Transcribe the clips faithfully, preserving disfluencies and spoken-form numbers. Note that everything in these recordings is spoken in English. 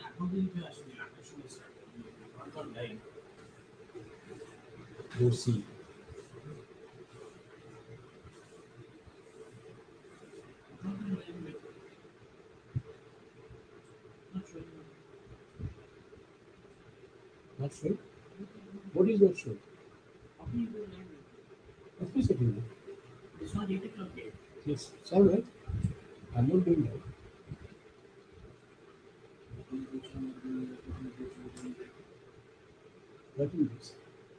Lucille. Not sure? What is not sure? Of course I can do. It's not eight o'clock yet. Yes, it's all right. I'm not doing that. thirty minutes.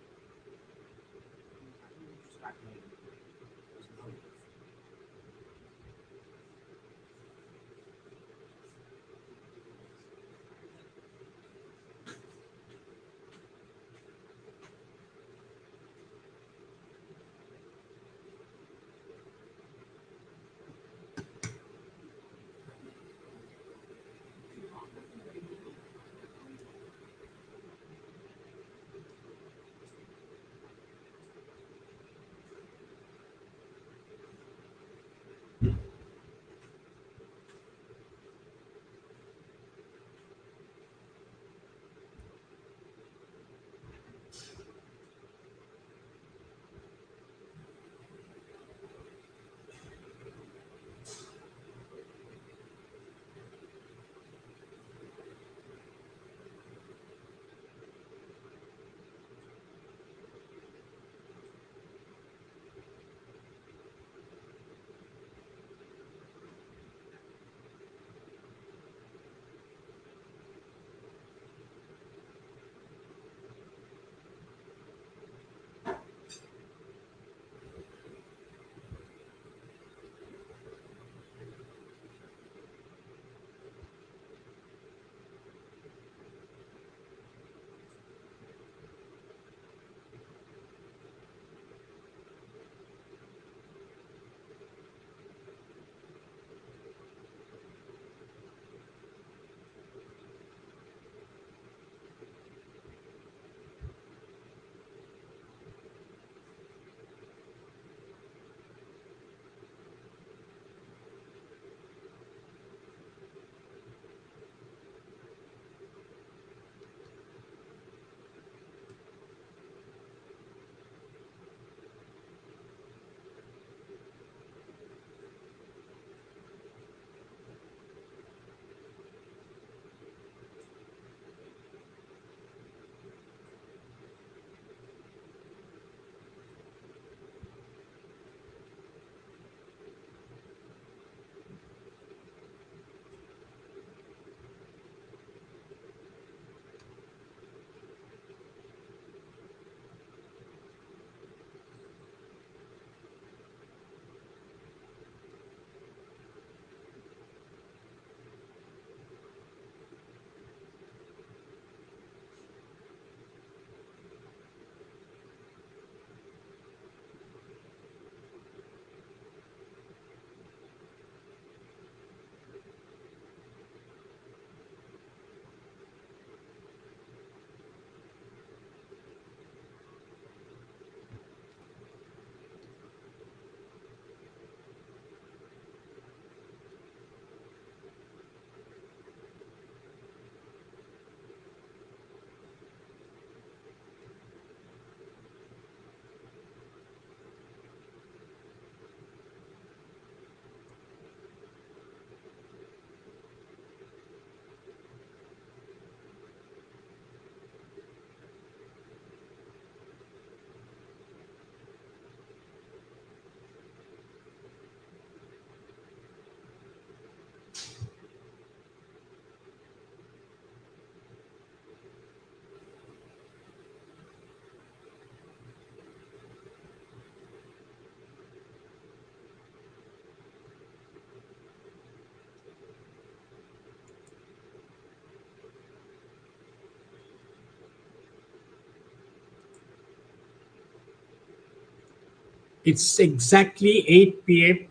It's exactly eight p m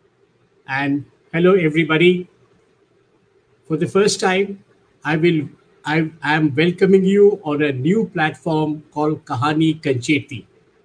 and hello everybody. For the first time, I will I am welcoming you on a new platform called Kahani Kancheti.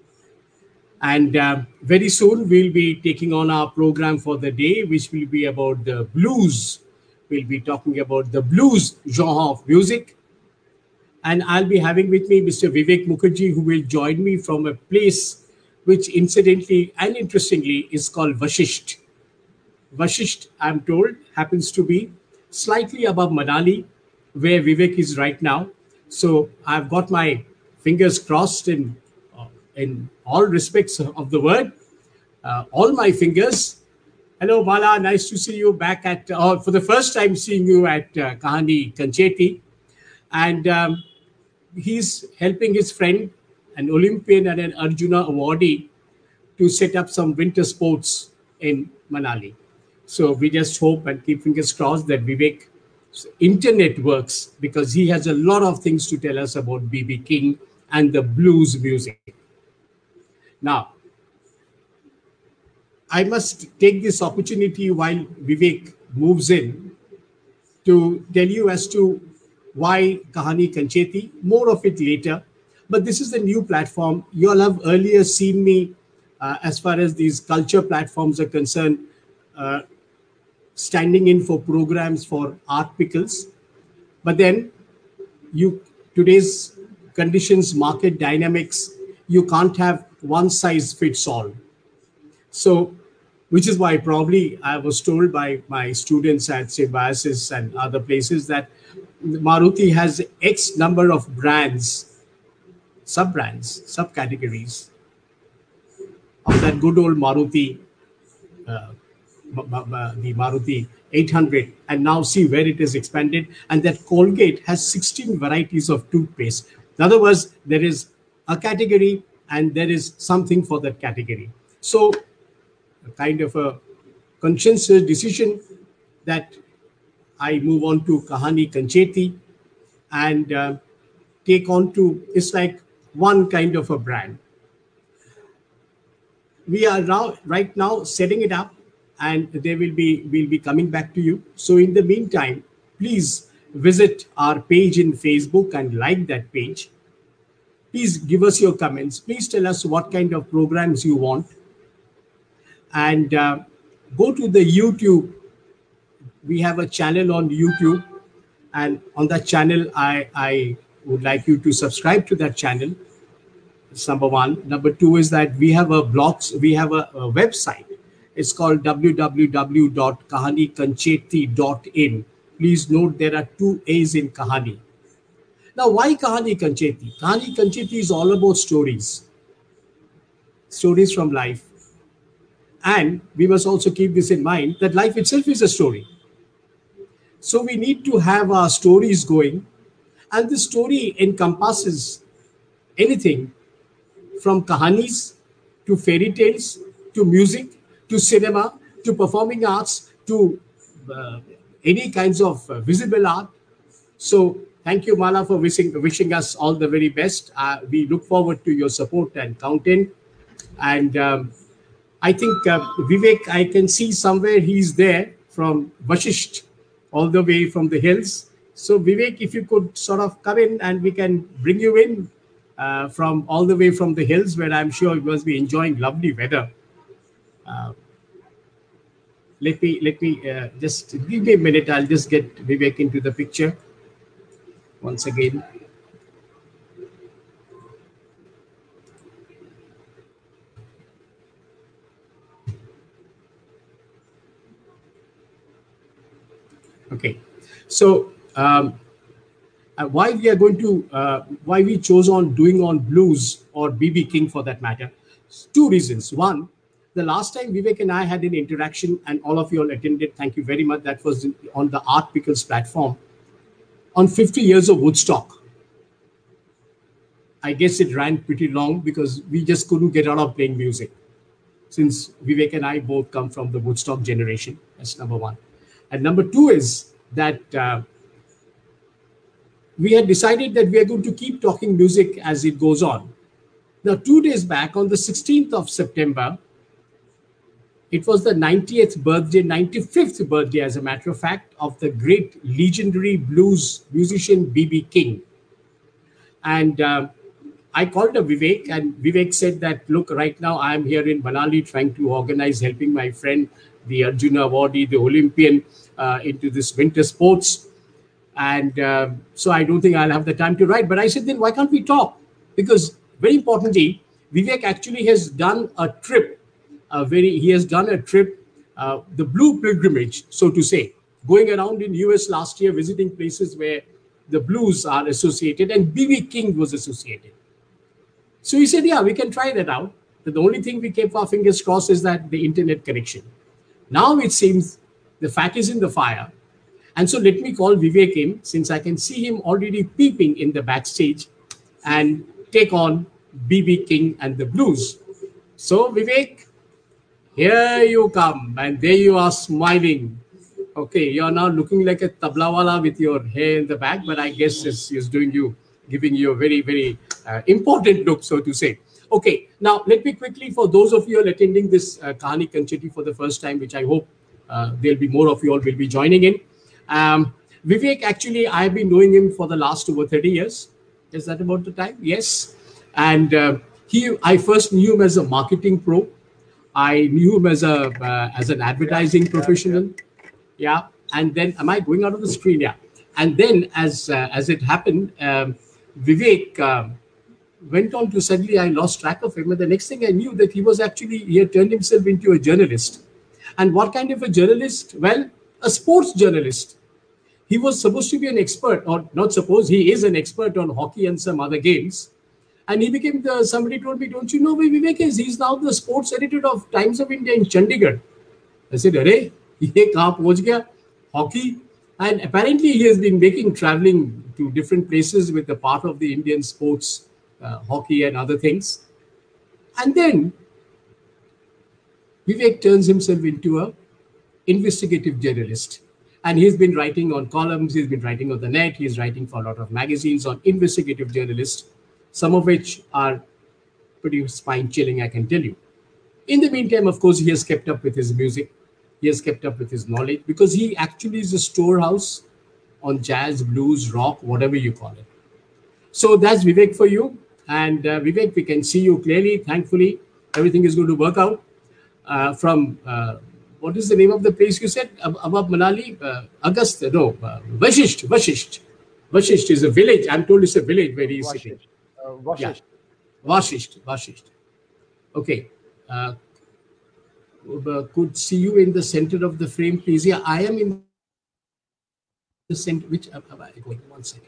And uh, very soon we'll be taking on our program for the day, which will be about the blues, will be talking about the blues genre of music. And I'll be having with me Mister Vivek Mukherjee, who will join me from a place which incidentally and interestingly is called Vashisht. Vashisht, I'm told, happens to be slightly above Manali, where Vivek is right now. So I've got my fingers crossed in, uh, in all respects of the word, uh, all my fingers. Hello, Bala. Nice to see you back at, uh, for the first time seeing you at uh, Kahani Kancheti. And um, he's helping his friend, an Olympian and an Arjuna awardee, to set up some winter sports in Manali. So we just hope and keep fingers crossed that Vivek's internet works, because he has a lot of things to tell us about B B King and the blues music. Now, I must take this opportunity while Vivek moves in to tell you as to why Kahani Kancheti, more of it later. But this is a new platform. You all have earlier seen me, uh, as far as these culture platforms are concerned, uh, standing in for programs for art pickles. But then you today's conditions, market dynamics, you can't have one size fits all. So, which is why probably I was told by my students at Symbiosis and other places that Maruti has X number of brands, sub-brands, subcategories of that good old Maruti, uh, the Maruti eight hundred, and now see where it is expanded. And that Colgate has sixteen varieties of toothpaste. In other words, there is a category and there is something for that category. So a kind of a conscious decision that I move on to Kahani Kancheti and uh, take on to, it's like one kind of a brand. We are now, right now, setting it up, and they will be, we'll be coming back to you. So in the meantime, please visit our page in Facebook and like that page. Please give us your comments. Please tell us what kind of programs you want. And uh, go to the YouTube. We have a channel on YouTube. And on that channel, I, I would like you to subscribe to that channel. That's number one. Number two is that we have a blog, we have a, a website. It's called w w w dot kahani kancheti dot in. Please note there are two A's in Kahani. Now, why Kahani Kancheti? Kahani Kancheti is all about stories. Stories from life. And we must also keep this in mind that life itself is a story. So we need to have our stories going. And the story encompasses anything from kahanis to fairy tales to music to cinema to performing arts to uh, any kinds of uh, visible art. So thank you, Mala, for wishing, wishing us all the very best. Uh, we look forward to your support and content. And um, I think uh, Vivek, I can see somewhere he's there from Vashisht, all the way from the hills. So Vivek, if you could sort of come in and we can bring you in uh, from all the way from the hills, where I'm sure you must be enjoying lovely weather. Uh, let me, let me uh, just give me a minute. I'll just get Vivek into the picture once again. Okay, so um, uh, why we are going to, uh, why we chose on doing on blues or B B King for that matter? Two reasons. One, the last time Vivek and I had an interaction and all of you all attended, thank you very much. That was on the Art Pickles platform on fifty years of Woodstock. I guess it ran pretty long because we just couldn't get out of playing music, since Vivek and I both come from the Woodstock generation. That's number one. And number two is that uh, we had decided that we are going to keep talking music as it goes on. Now, two days back, on the sixteenth of September, it was the ninetieth birthday, ninety-fifth birthday, as a matter of fact, of the great legendary blues musician B B King. And uh, I called up Vivek, and Vivek said that, look, right now I am here in Manali trying to organize, helping my friend, the Arjuna awardee, the Olympian, uh, into this winter sports. And uh, so I don't think I'll have the time to write. But I said, then why can't we talk? Because very importantly, Vivek actually has done a trip. A very he has done a trip, uh, the blue pilgrimage, so to say, going around in U S last year, visiting places where the blues are associated, and B B King was associated. So he said, yeah, we can try that out. But the only thing we kept our fingers crossed is that the internet connection. Now it seems the fat is in the fire. And so let me call Vivek in, since I can see him already peeping in the backstage, and take on B B King and the blues. So Vivek, here you come, and there you are smiling. Okay, you're now looking like a tablawala with your hair in the back, but I guess it's, it's doing you, giving you a very, very uh, important look, so to say. Okay, now let me quickly, for those of you who are attending this uh, Kahani Kancheti for the first time, which I hope uh, there'll be more of you all will be joining in. Um, Vivek, actually, I've been knowing him for the last over thirty years. Is that about the time? Yes. And uh, he, I first knew him as a marketing pro. I knew him as a uh, as an advertising professional. Yeah. And then, am I going out of the screen? Yeah. And then, as uh, as it happened, um, Vivek um, went on to, suddenly I lost track of him. And the next thing I knew that he was actually, he had turned himself into a journalist. And what kind of a journalist? Well, a sports journalist. He was supposed to be an expert, or not supposed, he is an expert on hockey and some other games. And he became the, somebody told me, don't you know where Vivek is? He's now the sports editor of Times of India in Chandigarh. I said, Arey, ye kahan pahunch gaya? Hockey. And apparently he has been making traveling to different places with the part of the Indian sports, uh, hockey and other things. And then Vivek turns himself into a investigative journalist. And he's been writing on columns, he's been writing on the net, he's writing for a lot of magazines on investigative journalists, some of which are pretty spine-chilling, I can tell you. In the meantime, of course, he has kept up with his music. He has kept up with his knowledge, because he actually is a storehouse on jazz, blues, rock, whatever you call it. So that's Vivek for you. And uh, Vivek, we can see you clearly. Thankfully, everything is going to work out. Uh, from, uh, what is the name of the place you said? Ab above Manali? Uh, Augusta, no. Uh, Vashisht, Vashisht. Vashisht is a village. I'm told it's a village where he is sitting. Uh, Vashisht. Yeah. Vashisht, Vashisht. Okay. Uh, could see you in the center of the frame, please. Yeah, I am in the center. Which, uh, one second.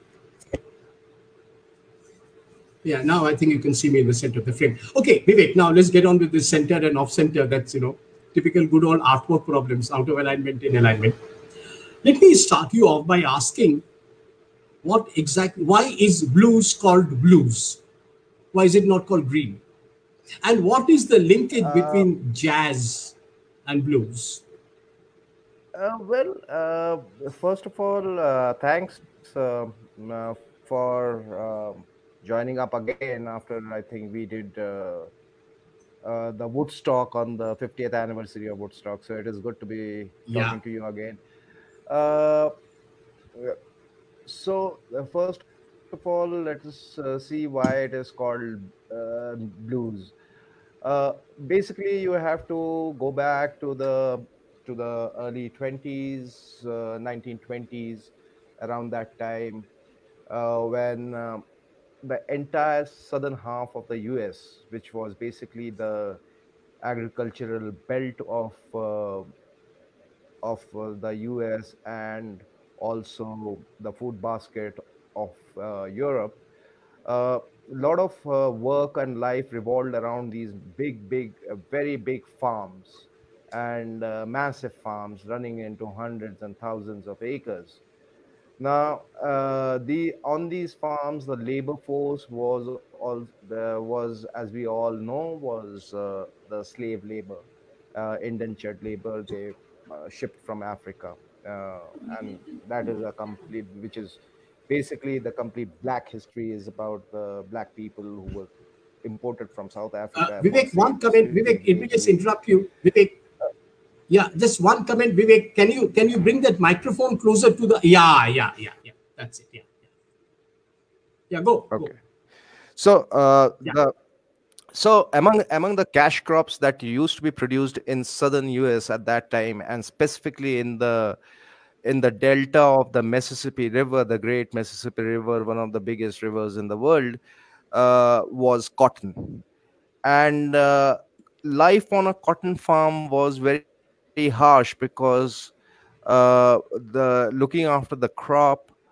Yeah, now I think you can see me in the center of the frame. Okay, Vivek, now let's get on with the center and off center. That's, you know, typical good old artwork problems, out of alignment, in alignment. Let me start you off by asking, what exactly, why is blues called blues? Why is it not called green? And what is the linkage Uh, between jazz and blues? uh, well, uh, first of all, uh, thanks uh, uh, for uh, joining up again after I think we did uh, uh, the Woodstock on the fiftieth anniversary of Woodstock. So it is good to be Yeah. talking to you again. Uh, so uh, first of all, let us uh, see why it is called uh, blues. Uh, basically, you have to go back to the to the early twenties, uh, nineteen twenties, around that time, uh, when um the entire southern half of the U S, which was basically the agricultural belt of uh, of uh, the U S and also the food basket of uh, Europe. A lot of uh, work and life revolved around these big, big, uh, very big farms and uh, massive farms running into hundreds and thousands of acres. Now, uh, the on these farms, the labor force was all there was, as we all know, was uh, the slave labor, uh, indentured labor. They uh, shipped from Africa, uh, and that is a complete, which is basically the complete black history is about the black people who were imported from South Uh, Africa for Vivek, one comment. Vivek, let me just slavery. interrupt you. Vivek, yeah, just one comment. Vivek, can you can you bring that microphone closer to the? Yeah, yeah, yeah, yeah. That's it. Yeah, yeah. Yeah, go, go. Okay. So uh, Yeah. the So among among the cash crops that used to be produced in southern U S at that time, and specifically in the in the delta of the Mississippi River, the Great Mississippi River, one of the biggest rivers in the world, uh, was cotton. And uh, life on a cotton farm was very harsh because uh, the looking after the crop,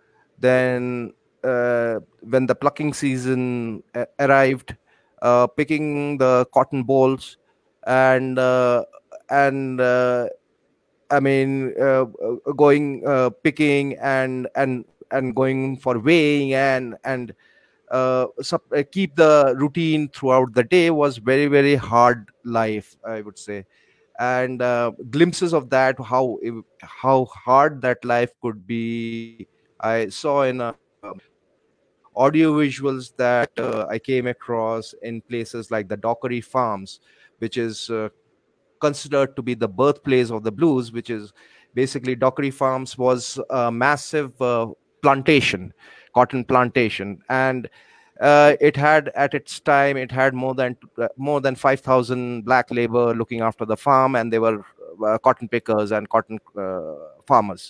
then uh, when the plucking season a- arrived, uh, picking the cotton bolls, and uh, and uh, I mean, uh, uh, going uh, picking and and and going for weighing and and uh, sup- uh, keep the routine throughout the day was very very hard life, I would say. And uh, glimpses of that, how it- how hard that life could be, I saw in uh, audio visuals that uh, I came across in places like the Dockery Farms, which is uh, considered to be the birthplace of the blues, which is basically Dockery Farms was a massive uh, plantation, cotton plantation. And uh, it had at its time, it had more than uh, more than five thousand black labor looking after the farm, and they were uh, cotton pickers and cotton uh, farmers.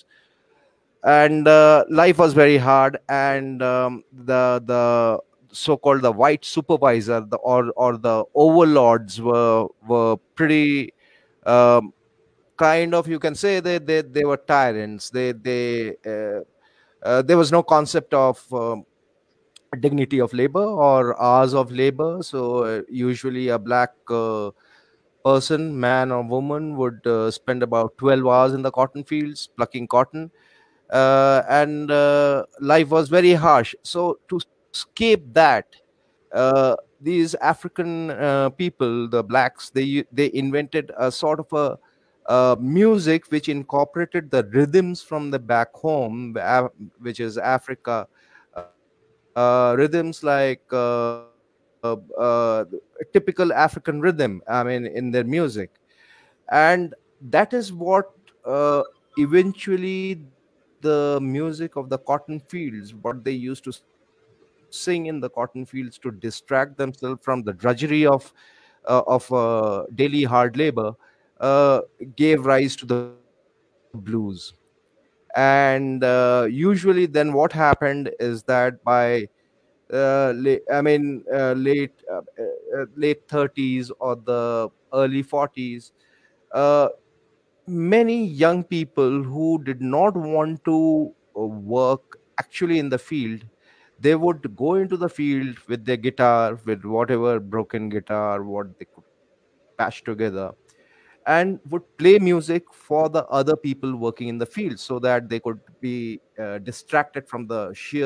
And uh, life was very hard. And um, the the so-called the white supervisor, the or or the overlords were were pretty um, kind of, you can say, they they, they were tyrants. They they uh, uh, there was no concept of um, dignity of labor or hours of labor. So uh, usually a black uh, person, man or woman, would uh, spend about twelve hours in the cotton fields plucking cotton. Uh, and uh, life was very harsh. So to escape that, uh, these African uh, people, the blacks, they u- they invented a sort of a uh, music which incorporated the rhythms from the back home, Af- which is Africa. Uh, rhythms like uh, uh, typical African rhythm, I mean, in their music. And that is what uh, eventually the music of the cotton fields, what they used to sing in the cotton fields to distract themselves from the drudgery of uh, of uh, daily hard labor, uh, gave rise to the blues. And uh, usually then what happened is that by uh, la- I mean uh, late uh, uh, uh, late thirties or the early forties, uh, many young people who did not want to uh, work actually in the field, they would go into the field with their guitar, with whatever broken guitar, what they could patch together, and would play music for the other people working in the field so that they could be uh, distracted from the sheer harshness of cotton farming.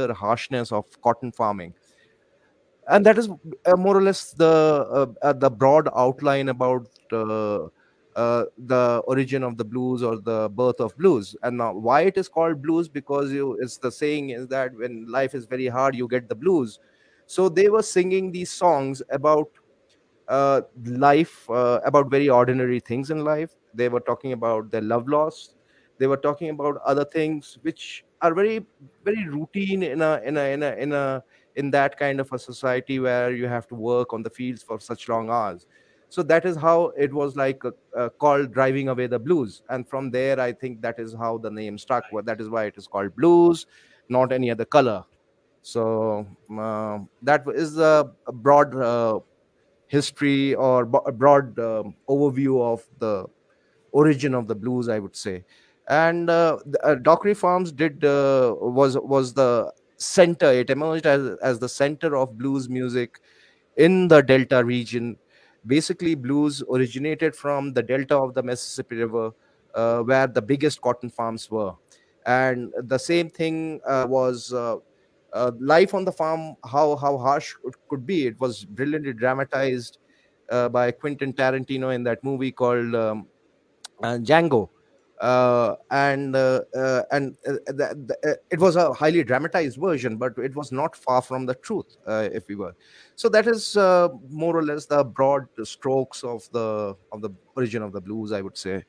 And that is uh, more or less the uh, uh, the broad outline about uh, uh, the origin of the blues or the birth of blues. And now why it is called blues, because you, it's the saying is that when life is very hard you get the blues. So they were singing these songs about uh, life, uh, about very ordinary things in life. They were talking about their love loss. They were talking about other things which are very very routine in a in a in a in a in that kind of a society where you have to work on the fields for such long hours. So that is how it was like uh, uh, called driving away the blues. And from there I think that is how the name stuck. Well, that is why it is called blues, not any other color. So uh, that is a, a broad uh, history or b- a broad um, overview of the origin of the blues, I would say. And uh, the, uh, Dockery Farms did uh, was was the center. It emerged as as the center of blues music in the Delta region. Basically, blues originated from the delta of the Mississippi River, uh, where the biggest cotton farms were. And the same thing uh, was uh, uh, life on the farm, how how harsh it could be. It was brilliantly dramatized uh, by Quentin Tarantino in that movie called um, uh, Django. Uh, and uh, uh, and uh, the, the, uh, It was a highly dramatized version, but it was not far from the truth, uh, if we were. So that is uh, more or less the broad strokes of the of the origin of the blues, I would say.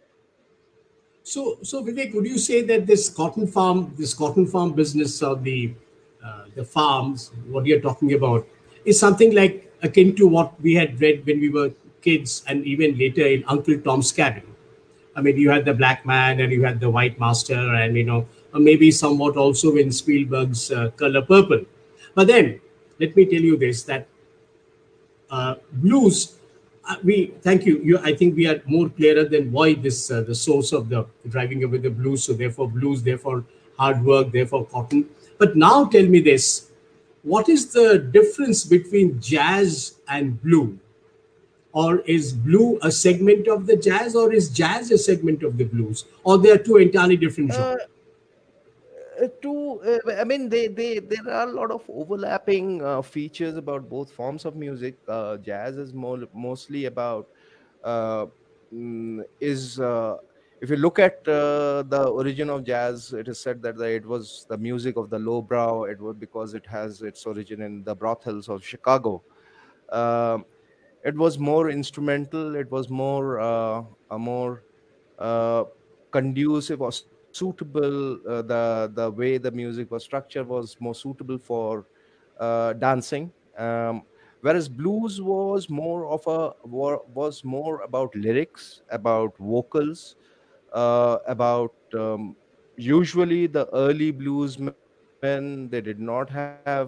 So, so Vivek, would you say that this cotton farm, this cotton farm business, or the uh, the farms, what you're talking about, is something like akin to what we had read when we were kids and even later in Uncle Tom's Cabin. I mean, you had the black man and you had the white master, and you know, uh, maybe somewhat also in Spielberg's uh, Color Purple. But then, let me tell you this: that uh, blues, uh, we thank you. You, I think we are more clearer than why this uh, the source of the driving away the blues. So therefore, blues, therefore hard work, therefore cotton. But now, tell me this: what is the difference between jazz and blue? Or is blue a segment of the jazz, or is jazz a segment of the blues, or they are two entirely different genres? Uh, uh, to uh, I mean, they they there are a lot of overlapping uh, features about both forms of music. Uh, jazz is more mostly about uh, mm, is uh, if you look at uh, the origin of jazz, it is said that the, it was the music of the lowbrow. It was because it has its origin in the brothels of Chicago. Um it was more instrumental. It was more uh, a more uh, conducive or suitable. Uh, the the way the music was structured was more suitable for uh, dancing. Um, whereas blues was more of a wa- was more about lyrics, about vocals, uh, about um, usually the early bluesmen. They did not have uh,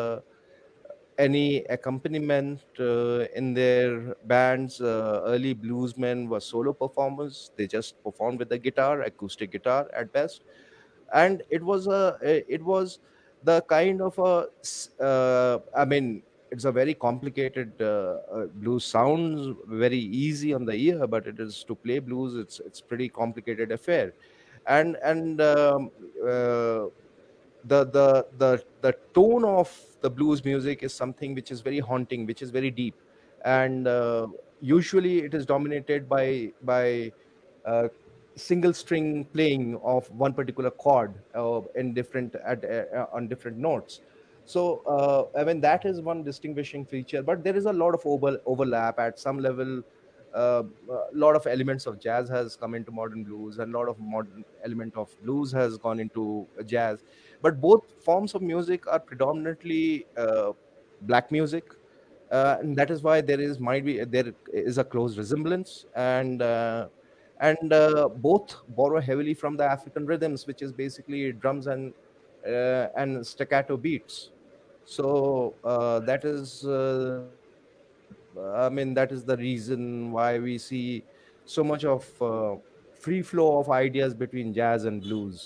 any accompaniment uh, in their bands. Uh, early bluesmen were solo performers. They just performed with the guitar, acoustic guitar at best, and it was a it was the kind of a s- uh, I mean, it's a very complicated uh, uh, blues sounds very easy on the ear, but it is to play blues. It's it's pretty complicated affair, and and um, uh, the the the the tone of the blues music is something which is very haunting, which is very deep, and uh, usually it is dominated by by uh, single string playing of one particular chord uh, in different at uh, on different notes. So uh, I mean, that is one distinguishing feature, but there is a lot of over, overlap at some level. uh, a lot of elements of jazz has come into modern blues, and a lot of modern element of blues has gone into jazz, but both forms of music are predominantly uh, black music. Uh, and that is why there is might be there is a close resemblance, and uh, and uh, both borrow heavily from the African rhythms, which is basically drums and uh, and staccato beats. So uh, that is uh, I mean, that is the reason why we see so much of uh, free flow of ideas between jazz and blues.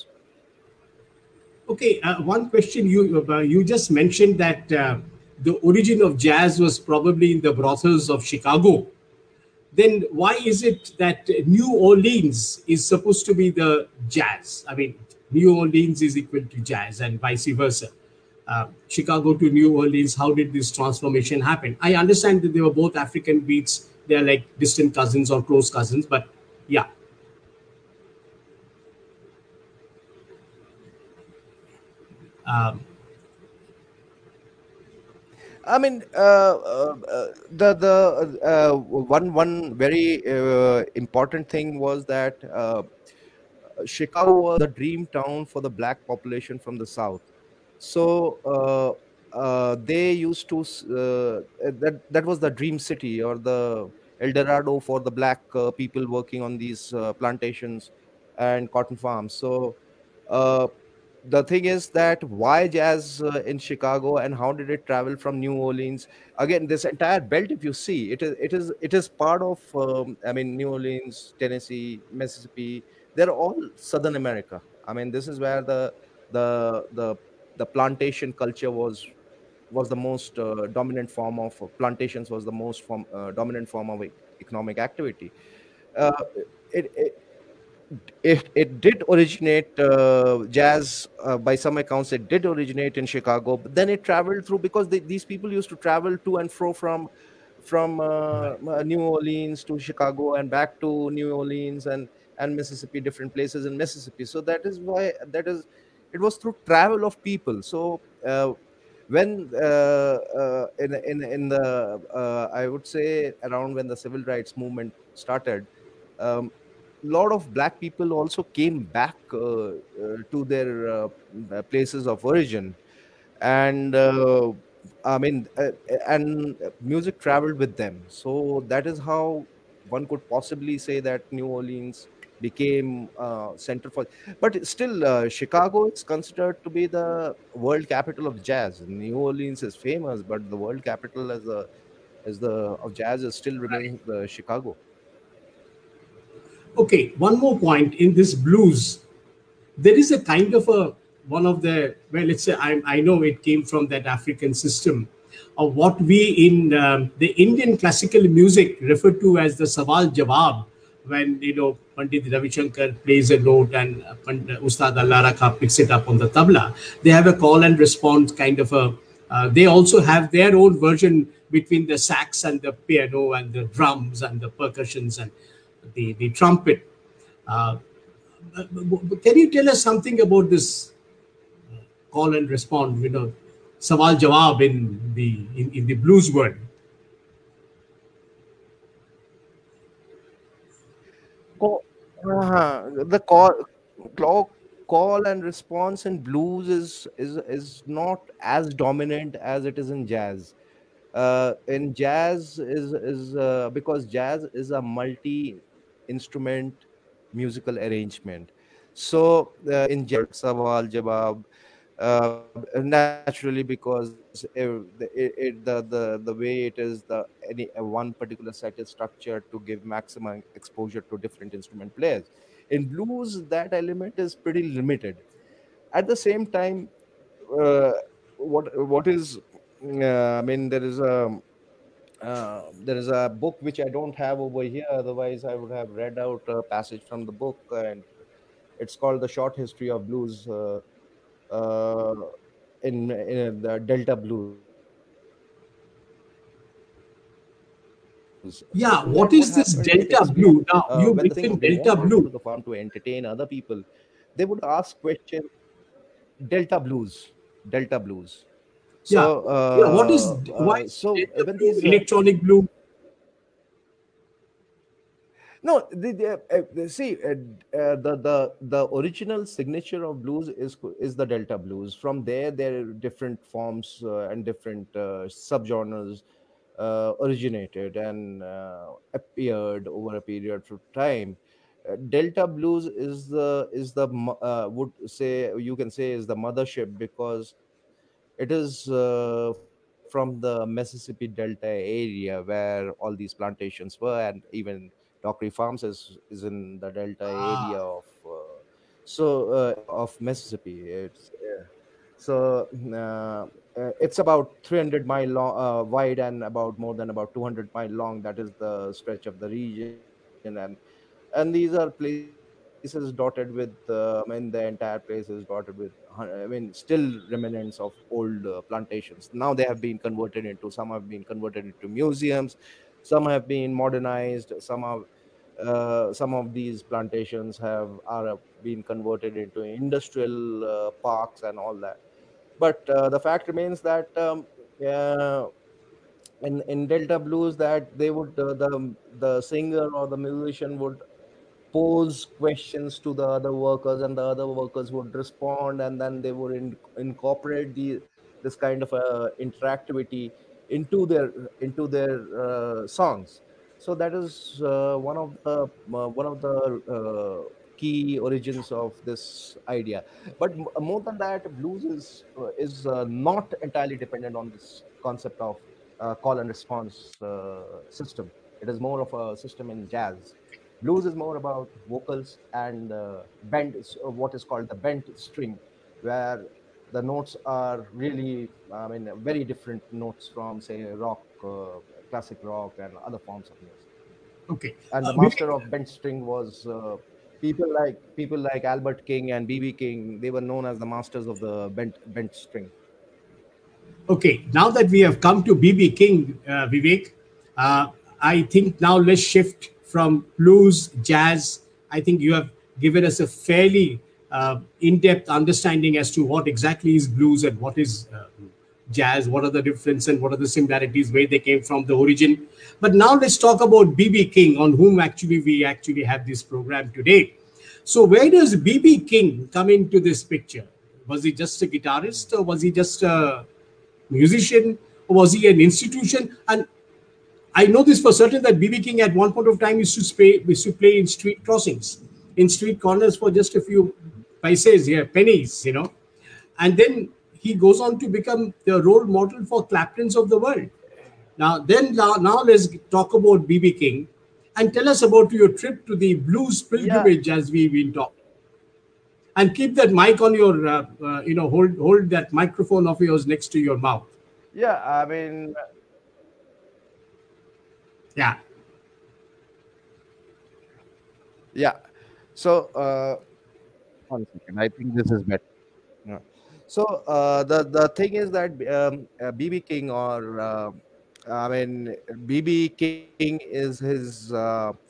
Okay, uh, one question you uh, you just mentioned that uh, the origin of jazz was probably in the brothels of Chicago. Then why is it that New Orleans is supposed to be the jazz? I mean, New Orleans is equal to jazz and vice versa. Uh, Chicago to New Orleans, how did this transformation happen? I understand that they were both African beats. They are like distant cousins or close cousins, but yeah. Um, I mean, uh, uh, uh, the the uh, one one very uh, important thing was that uh, Chicago was the dream town for the black population from the south. So uh, uh, they used to s- uh, that that was the dream city, or the El Dorado for the black uh, people working on these uh, plantations and cotton farms. So uh, the thing is that why jazz uh, in Chicago, and how did it travel from New Orleans? Again, this entire belt, if you see, it is it is it is part of um, I mean, New Orleans, Tennessee, Mississippi. They're all Southern America. I mean, this is where the the the the plantation culture was was the most uh, dominant form of plantations was the most form, uh, dominant form of e- economic activity. uh, it, it it it did originate uh, jazz, uh, by some accounts it did originate in Chicago, but then it traveled through, because they, these people used to travel to and fro from from uh, right. uh, New Orleans to Chicago and back to New Orleans and and Mississippi, different places in Mississippi. So that is why that is it was through travel of people. So uh, when uh, uh, in in in the uh, I would say around when the civil rights movement started, um, lot of black people also came back uh, uh, to their uh, uh, places of origin, and uh, I mean, uh, and music traveled with them. So that is how one could possibly say that New Orleans became uh, center for. But still, uh, Chicago is considered to be the world capital of jazz. New Orleans is famous, but the world capital as the as the of jazz is still remains the Chicago. Okay, one more point in this blues. There is a kind of a one of the well, let's say I, I know it came from that African system of what we in um, the Indian classical music refer to as the Sawal Jawab, when you know Pandit Ravi Shankar plays a note and uh, Pand- Ustad Allah Rakha picks it up on the tabla. They have a call and response kind of a. Uh, they also have their own version between the sax and the piano and the drums and the percussions and the the trumpet. Uh, can you tell us something about this call and respond? You know, Sawal Jawab in the in, in the blues world. Co- uh, the call, clock call and response in blues is is is not as dominant as it is in jazz. Uh, in jazz is is uh, because jazz is a multi instrument musical arrangement. So uh, in jazz sawal jawab, uh, naturally because uh, the, it, it, the the the way it is, the any uh, one particular set is structured to give maximum exposure to different instrument players. In blues that element is pretty limited. At the same time, uh, what what is uh, I mean, there is a uh, there is a book which I don't have over here. Otherwise, I would have read out a passage from the book, and it's called "The Short History of Blues." Uh, uh, in, in the Delta Blues. So in that, what happened in that experience? Yeah, Uh, what when the is thing this was being Delta on, Blue? they Now want you to go to mentioned the farm Delta to Blue. entertain other people. They would ask question Delta Blues, Delta Blues. Yeah, So, yeah. What is uh, why uh, is so Delta when Blue these uh, electronic blue? no, the, the, uh, the- see, uh, uh, the the the original signature of blues is co- is the Delta blues. From there, there are different forms uh, and different uh, subgenres uh, originated and uh, appeared over a period of time. Uh, Delta blues is the is the mo- uh, would say, you can say, is the mothership, because it is uh, from the Mississippi Delta area where all these plantations were, and even Dockery Farms is is in the Delta area Ah, of uh, so uh, of Mississippi. It's uh, so uh, uh, it's about three hundred mile long, uh, wide, and about more than about two hundred mile long. That is the stretch of the region, and and these are places dotted with uh, I mean, the entire place is dotted with hun- I mean, still remnants of old uh, plantations. Now they have been converted into some have been converted into museums, some have been modernized, some have uh, some of these plantations have are uh, been converted into industrial uh, parks and all that. But uh, the fact remains that um, uh, in in Delta blues, that they would uh, the the singer or the musician would pose questions to the other workers, and the other workers would respond, and then they would in, incorporate the this kind of uh, interactivity into their into their uh, songs. So that is uh, one of the uh, one of the uh, key origins of this idea. But m- more than that, blues is uh, is uh, not entirely dependent on this concept of uh, call and response uh, system. It is more of a system in jazz. Blues is more about vocals and uh, bent, uh, what is called the bent string, where the notes are really, I mean, very different notes from, say, rock, uh, classic rock, and other forms of music. okay. And the Uh, master Vivek, of bent string was uh, people like people like Albert King and B B King. They were known as the masters of the bent bent string. okay, now that we have come to B B King, uh, Vivek, uh, I think now let's shift from blues, jazz. I think you have given us a fairly uh, in depth understanding as to what exactly is blues and what is uh, jazz, what are the differences and what are the similarities, where they came from, the origin. But now let's talk about B B King, on whom actually we actually have this program today. So, where does B B King come into this picture? Was he just a guitarist or was he just a musician or was he an institution? And I know this for certain that B B King at one point of time used to play used to play in street crossings, in street corners for just a few paise, yeah, pennies, you know. And then he goes on to become the role model for Claptons of the world. Now, then now, now let's talk about B B King, and tell us about your trip to the blues Yeah, pilgrimage as we've been talking. And keep that mic on your, uh, uh, you know, hold hold that microphone of yours next to your mouth. yeah. I mean, Yeah. yeah. So, uh, one second. I think this is better. Yeah. So, uh, the the thing is that um, uh, B B King, or uh, I mean, B B King is his uh,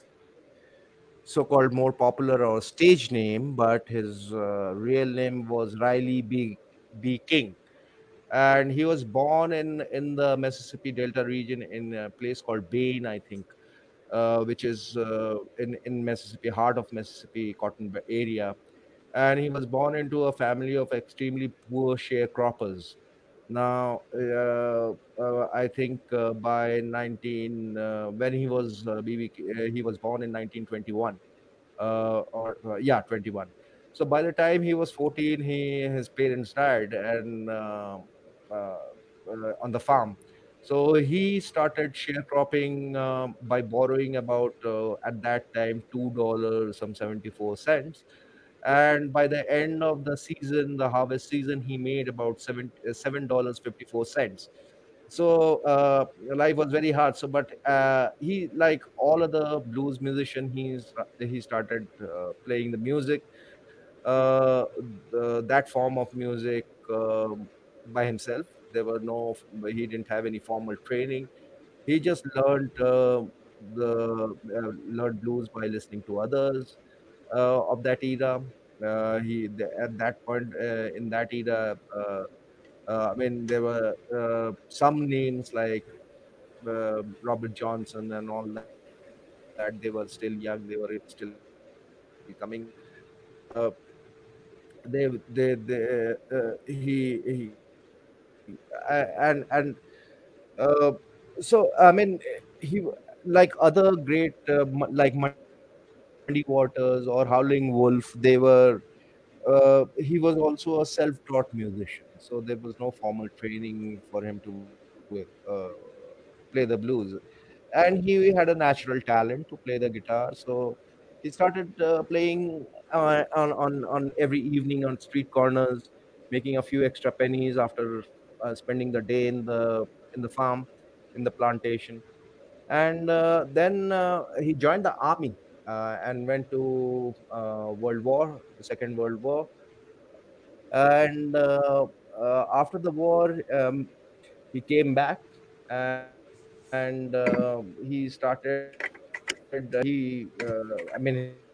so-called more popular or stage name, but his uh, real name was Riley B. B. King, and he was born in in the Mississippi Delta region in a place called Bain, I think, uh, which is uh, in in Mississippi, heart of Mississippi cotton b- area. And he was born into a family of extremely poor sharecroppers. Now, uh, uh, I think uh, by nineteen uh, when he was uh, B B, uh, he was born in nineteen twenty-one, uh, or uh, yeah, twenty-one. So by the time he was fourteen, he his parents died, and uh, uh, uh, on the farm. So he started sharecropping um, by borrowing about uh, at that time two dollars some seventy four cents, and by the end of the season, the harvest season, he made about seven uh, seven dollars fifty four cents. So uh, life was very hard. So, but uh, he, like all other blues musician, he's he started uh, playing the music, uh, the, that form of music, um by himself. There were no, he didn't have any formal training. He just learned uh, the uh, learned blues by listening to others uh, of that era. Uh, he the, at that point uh, in that era, uh, uh, I mean, there were uh, some names like uh, Robert Johnson and all that. They were still young. They were still coming up. Uh, they, they, they, uh, he, he, a- and, and, uh, so I mean, he like other great uh, mu- like Muddy Waters or Howling Wolf. They were uh, he was also a self-taught musician, so there was no formal training for him to uh, play the blues. And he had a natural talent to play the guitar, so he started uh, playing uh, on, on on every evening on street corners, making a few extra pennies after uh, spending the day in the in the farm, in the plantation. And uh, then uh, he joined the army uh, and went to uh, World War, the Second World War. And uh, uh, after the war, um, he came back, and uh, he started. Uh, he, uh, I mean, his day job was a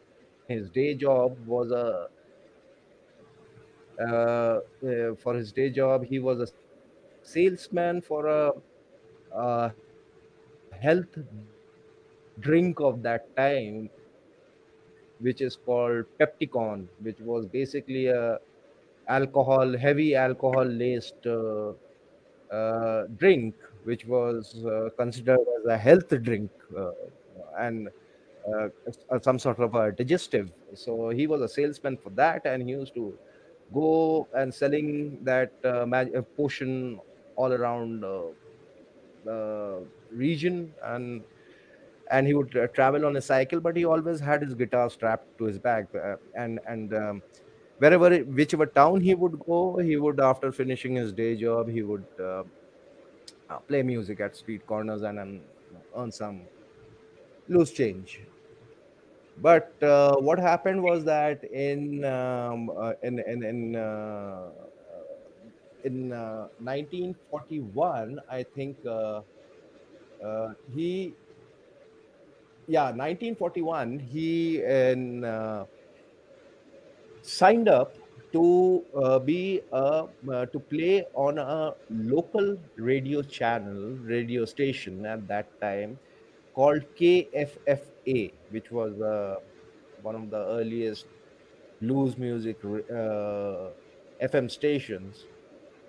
uh, uh, uh, for his day job. He was a salesman for a, a health drink of that time, which was basically a alcohol, heavy alcohol laced uh, uh, drink, which was uh, considered as a health drink, uh, uh, and uh, and uh, uh, some sort of a digestive. So he was a salesman for that, and he used to go and selling that uh, mag- uh, potion all around uh, the region, and and he would uh, travel on a cycle, but he always had his guitar strapped to his back, uh, and and um, wherever whichever town he would go, he would, after finishing his day job, he would uh, uh, play music at street corners and, and earn some loose change. But uh, what happened was that in um, uh, in in in uh, uh, in uh, nineteen forty-one, I think uh, uh, he yeah nineteen forty-one he in, uh, signed up to uh, be a uh, to play on a local radio channel radio station at that time called K F F A, which was uh, one of the earliest blues music r- uh, F M stations.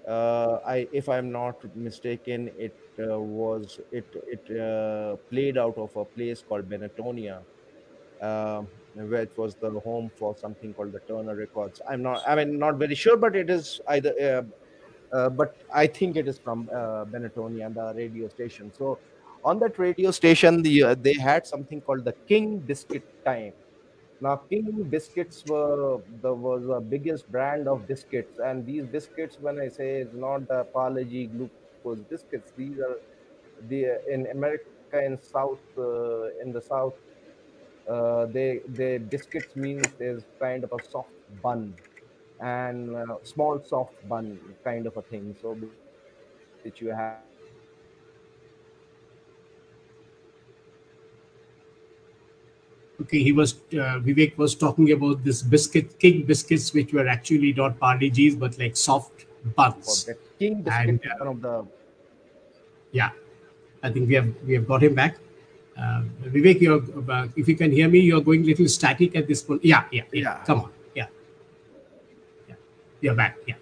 Uh, I, if I'm not mistaken, it uh, was it it uh, played out of a place called Benetonia, um, which was the home for something called the Turner Records. I'm not, I mean, not very sure, but it is either. Uh, uh, but I think it is from uh, Benetonia, the radio station. So on that radio station, the, uh, they had something called the King Biscuit Time. Now, King biscuits were the was the biggest brand of biscuits, and these biscuits, when I say, is not the Parle-G glucose biscuits. These are the in America in South uh, in the South. Uh, they they biscuits means there's kind of a soft bun and uh, small soft bun kind of a thing. So which you have to eat with the biscuit. Okay, he was uh, Vivek was talking about this biscuit, king biscuits, which were actually not Parle G's but like soft For buns. that King biscuit And is uh, one of the yeah, I think we have we have got him back. Uh, Vivek, you're, uh, if you can hear me, you're going little static at this point. Yeah, yeah, yeah. yeah. Come on. Yeah, yeah. You're back. Yeah.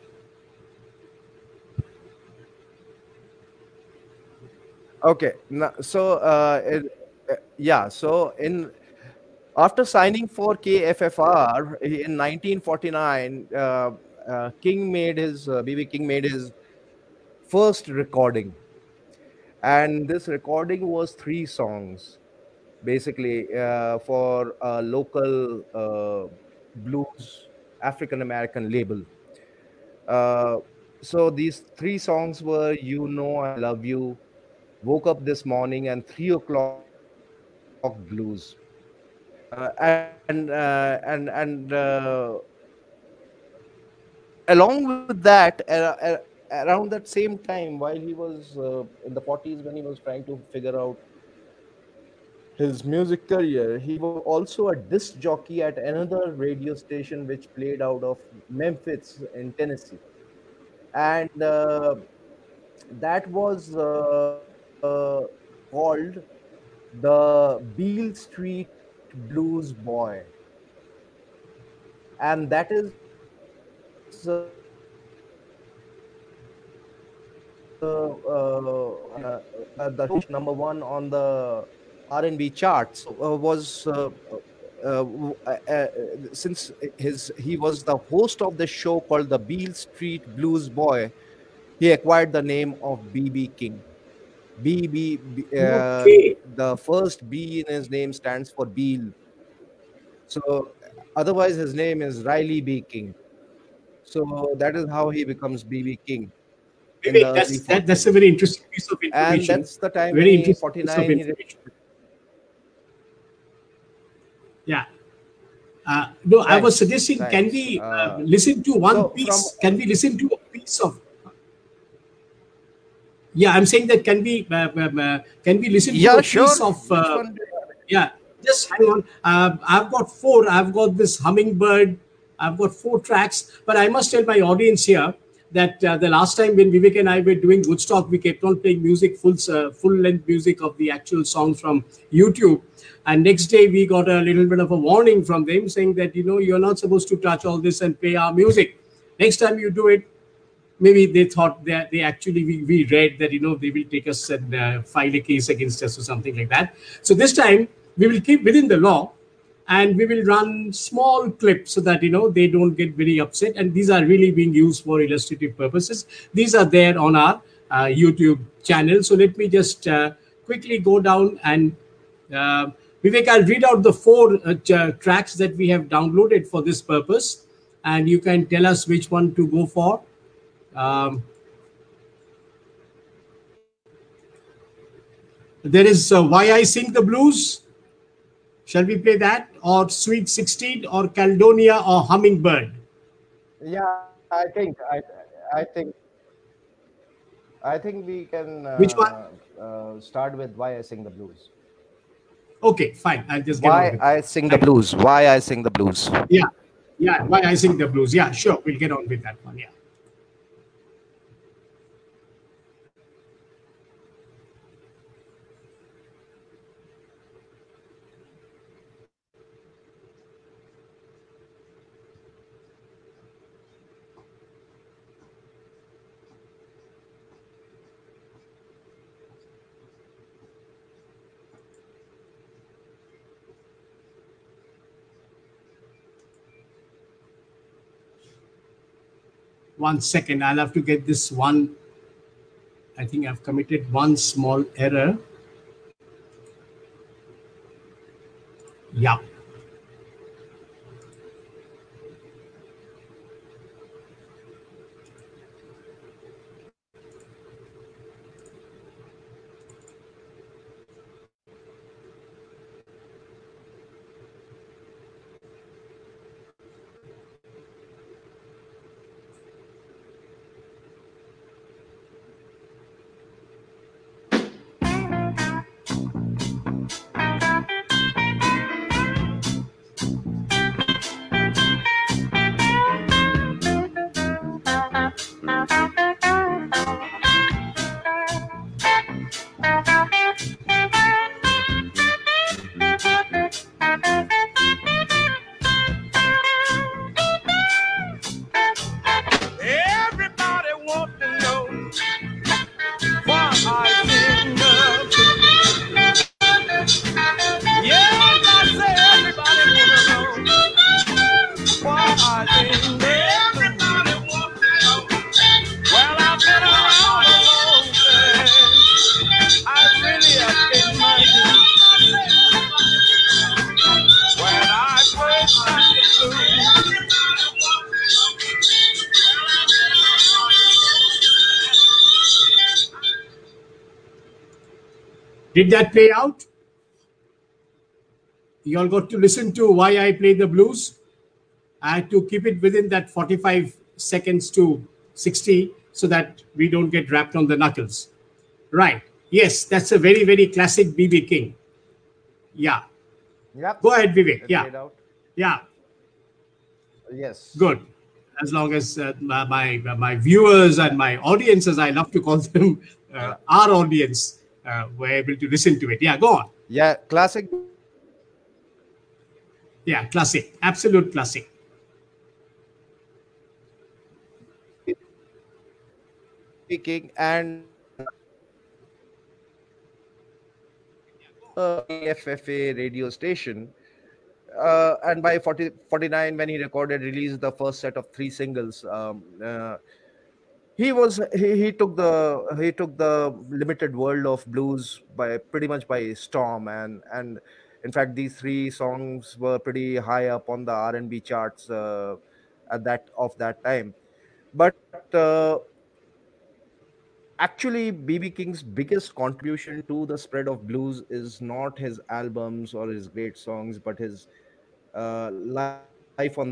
Okay. Now, so uh, it, uh, yeah. So in after signing for K F F R in nineteen forty-nine, uh, uh, King made his uh, B B King made his first recording, and this recording was three songs, basically uh, for a local uh, blues African American label. Uh, so these three songs were "You Know I Love You," "Woke Up This Morning," and "Three O'clock Blues." Uh, and uh, and and uh, along with that, uh, uh, around that same time, while he was uh, in the forties, when he was trying to figure out his music career, he was also a disc jockey at another radio station which played out of Memphis in Tennessee, and uh, that was uh, called the Beale Street Blues Boy, and that is uh, uh, uh, the show which uh, uh, the show which reached number one on the R and B charts. So uh, was uh, uh, w- uh, uh, since his he was the host of the show called the Beale Street Blues Boy, he acquired the name of B B King. B B B- uh, Okay. the first B in his name stands for Beale. So otherwise his name is Riley B. King. So that is how he becomes B B King in Vivek, the early that's that, that's a forties. very interesting piece of And information. that's the time when Very he interesting piece of forty-nine he information. Yeah. Uh, no, I was thanks suggesting, can thanks we uh, uh, listen to one so from piece? Can we listen to a piece of? Yeah, I'm saying that can we uh, um, uh, can we listen to yeah a sure piece of? which Uh, one do you have? yeah, just hang on. Uh, I've got four. I've got this hummingbird. I've got four tracks. But I must tell my audience here that uh, the last time when Vivek and I were doing Woodstock, we kept on playing music, full uh, full length music of the actual songs from YouTube. And next day we got a little bit of a warning from them saying that, you know, you're not supposed to touch all this and play our music. Next time you do it, maybe they thought that they actually we, we read that, you know, they will take us and uh, file a case against us or something like that. So this time we will keep within the law, and we will run small clips so that, you know, they don't get very upset, and these are really being used for illustrative purposes. These are there on our uh, YouTube channel. So let me just uh, quickly go down and uh, Vivek, I'll read out the four uh, ch- tracks that we have downloaded for this purpose, and you can tell us which one to go for. um, there is uh, Why I Sing the Blues. Shall we play that? Or Sweet sixteen, or Caledonia, or Hummingbird? Yeah, I think I I think I think we can Which one? uh, uh, start with "Why I Sing the Blues." Okay, fine. I'll just get on Why with that. I Sing the Thank you. Blues. Why I Sing the Blues. Yeah. Yeah. Why I Sing the Blues. Yeah, sure. We'll get on with that one. Yeah. One second, I'll have to get this one. I think I've committed one small error. Yeah. Everybody want to know why I sing the yeah, I say everybody wanna know why I sing the Everybody want to know. Well, I've been around a long time. I really have been my dues. When I first started to Did that play out? You all got to listen to why I play the blues. I had to keep it within that forty-five seconds to sixty so that we don't get wrapped on the knuckles. Right. Yes, that's a very, very classic B B King. Yeah. Yep. Go ahead, Vivek. It Yeah. played out. Yeah. Yes. Good. As long as uh, my, my my viewers and my audience, as I love to call them, uh, our audience, uh, were able to listen to it. Yeah, go on. Yeah, classic Yeah, classic. Absolute classic. speaking and uh, K F F A radio station. Uh, and by forty forty-nine, when he recorded, released the first set of three singles, um, uh, he was he, he took the he took the limited world of blues by pretty much by storm, and and in fact these three songs were pretty high up on the R and B charts uh, at that of that time. But uh, actually, B B King's biggest contribution to the spread of blues is not his albums or his great songs, but his uh, life on the road.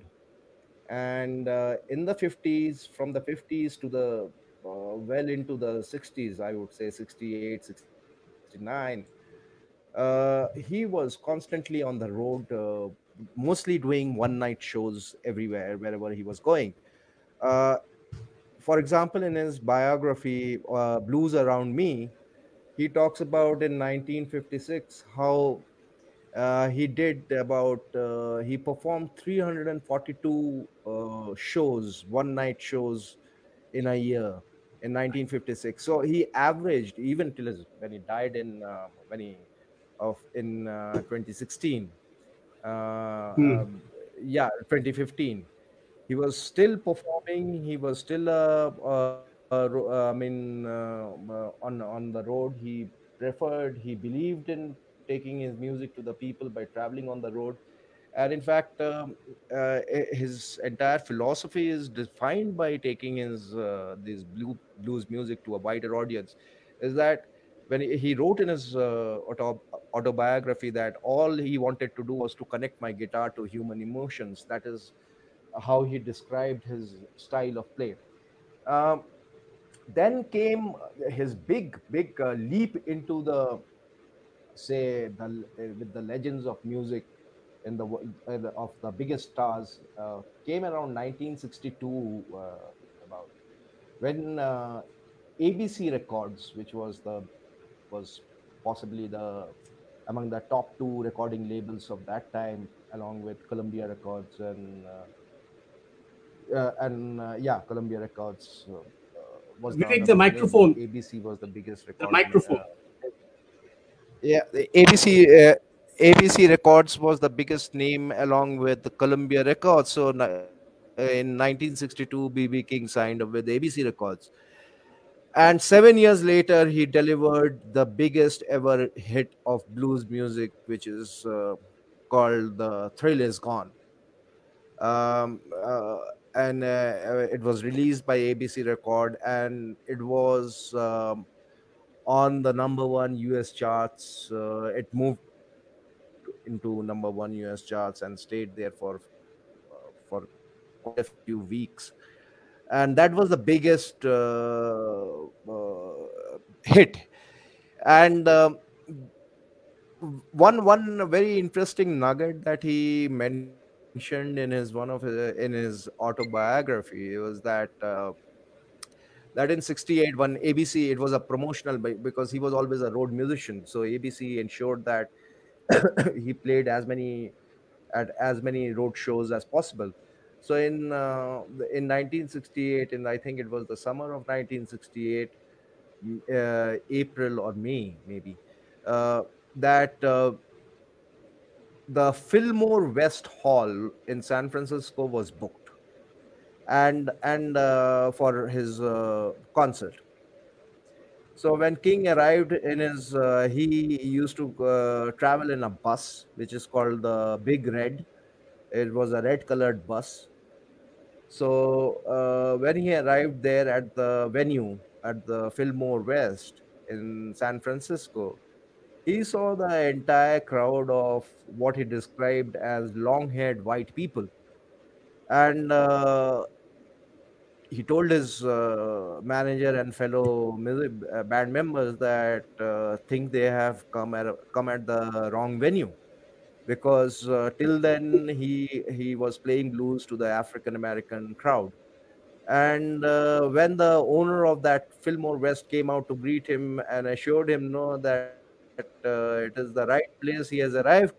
And uh, in the fifties, from the fifties to the uh, well into the sixties, I would say sixty-eight, sixty-nine, uh, he was constantly on the road, uh, mostly doing one night shows everywhere, wherever he was going. Uh, for example, in his biography, uh, Blues Around Me, he talks about in nineteen fifty-six how uh, he did about uh, he performed three hundred forty-two uh, shows, one night shows in a year in nineteen fifty-six. So he averaged even till his, when he died in uh, when he of in uh, twenty sixteen. Uh, Hmm. um, yeah, twenty fifteen. He was still performing. He was still uh, uh, ro- uh, I mean uh, uh, on on the road. He preferred. He believed in taking his music to the people by traveling on the road. And in fact, um, uh, i- his entire philosophy is defined by taking his uh, this blue, blues music to a wider audience. Is that when he he wrote in his uh, auto, autobiography that all he wanted to do was to connect my guitar to human emotions. That is how he described his style of play. Um, then came his big, big uh, leap into the say the uh, with the legends of music in the wo- uh, the- of the biggest stars uh, came around nineteen sixty-two uh, about when uh, A B C Records, which was the was possibly the among the top two recording labels of that time, along with Columbia Records and uh, uh, and uh, yeah, Columbia Records uh, uh, was the Vivek, the another label. microphone. A B C was the biggest The record. microphone. Uh, yeah, the A B C. Uh, A B C Records was the biggest name along with the Columbia Records. So in nineteen sixty-two, B B King signed up with A B C Records. And seven years later, he delivered the biggest ever hit of blues music, which is uh, called The Thrill Is Gone. Um, uh, and uh, uh, It was released by A B C Record, and it was um, on the number one U S charts. Uh, it moved into number one U S charts and stayed there for uh, for quite a few weeks. And that was the biggest uh, uh, hit. And um, one one very interesting nugget that he mentioned in his one of his, in his autobiography was that uh, that in sixty-eight, when A B C, it was a promotional by- because he was always a road musician, so A B C ensured that he played as many at as many road shows as possible. So in uh, the- in nineteen sixty-eight, and I think it was the summer of nineteen sixty-eight, m- uh, April or May maybe, uh, that uh, the Fillmore West Hall in San Francisco was booked, and and uh, for his uh, concert. So when King arrived in his, uh, he used to uh, travel in a bus which is called the Big Red. It was a red colored bus. So uh, when he arrived there at the venue at the Fillmore West in San Francisco, he saw the entire crowd of what he described as long haired white people. And uh, he told his uh, manager and fellow music uh, band members that uh, think they have come at a- come at the wrong venue, because uh, till then he he was playing blues to the African American crowd. And uh, when the owner of that Fillmore West came out to greet him and assured him no that uh, it is the right place he has arrived to,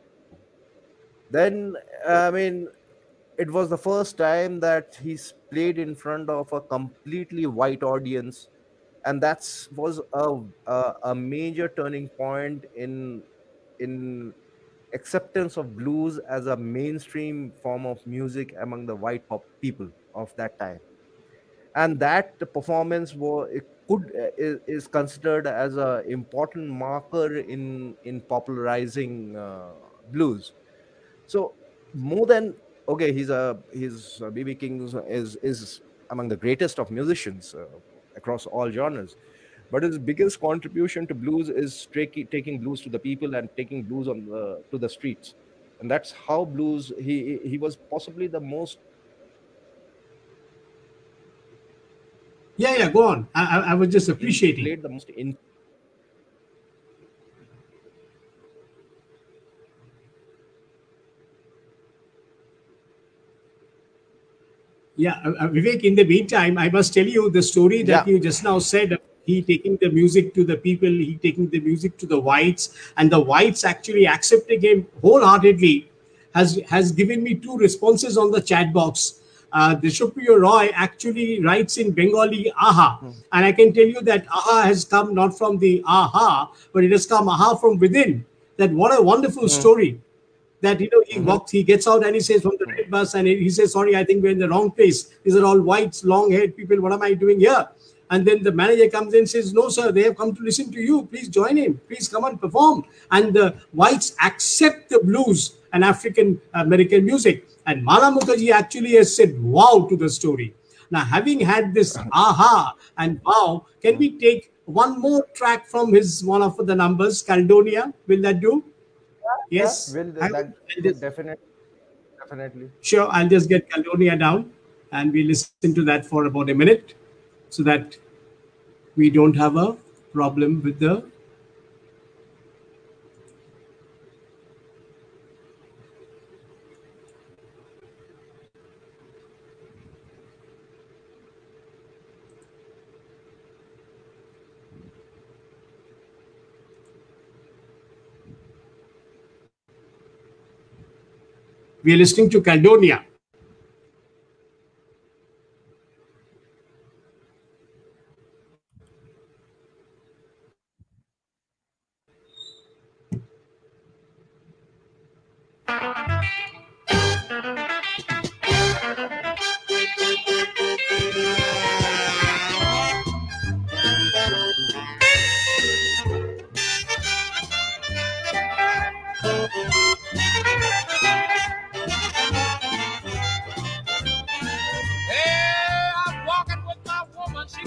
then I mean, it was the first time that he's played in front of a completely white audience, and that's was a a, a major turning point in in acceptance of blues as a mainstream form of music among the white pop people of that time. And that performance was, it could uh, is, is considered as a important marker in in popularizing uh, blues. So more than, okay, he's a he's uh, B B King is is among the greatest of musicians uh, across all genres. But his biggest contribution to blues is taking taking blues to the people and taking blues on the to the streets. And that's how blues, he he was possibly the most influential musician Yeah, yeah, go on. I, I, I was just in appreciating. played the most in Yeah, uh, uh, Vivek, in the meantime, I must tell you the story that yeah. you just now said. He taking the music to the people, he taking the music to the whites, and the whites actually accepting him wholeheartedly has has given me two responses on the chat box. Uh, Deshopriyo Roy actually writes in Bengali, aha. Hmm. And I can tell you that aha has come not from the aha, but it has come aha from within. That what a wonderful Hmm. story that you know he Mhm. walks, he gets out and he says from the red bus, and he says, "Sorry, I think we're in the wrong place. These are all whites, long-haired people. What am I doing here?" And then the manager comes in and says, "No, sir, they have come to listen to you. Please join in. Please come and perform." And the whites accept the blues and African American music. And Mala Mukherjee actually has said wow to the story. Now, having had this aha and wow, can we take one more track from his one of the numbers, Caldonia? Will that do? Yeah, Yes. will I th- will, that I'll would just, definitely definitely. sure, I'll just get Caledonia down and we listen to that for about a minute so that we don't have a problem with the. We are listening to Caledonia.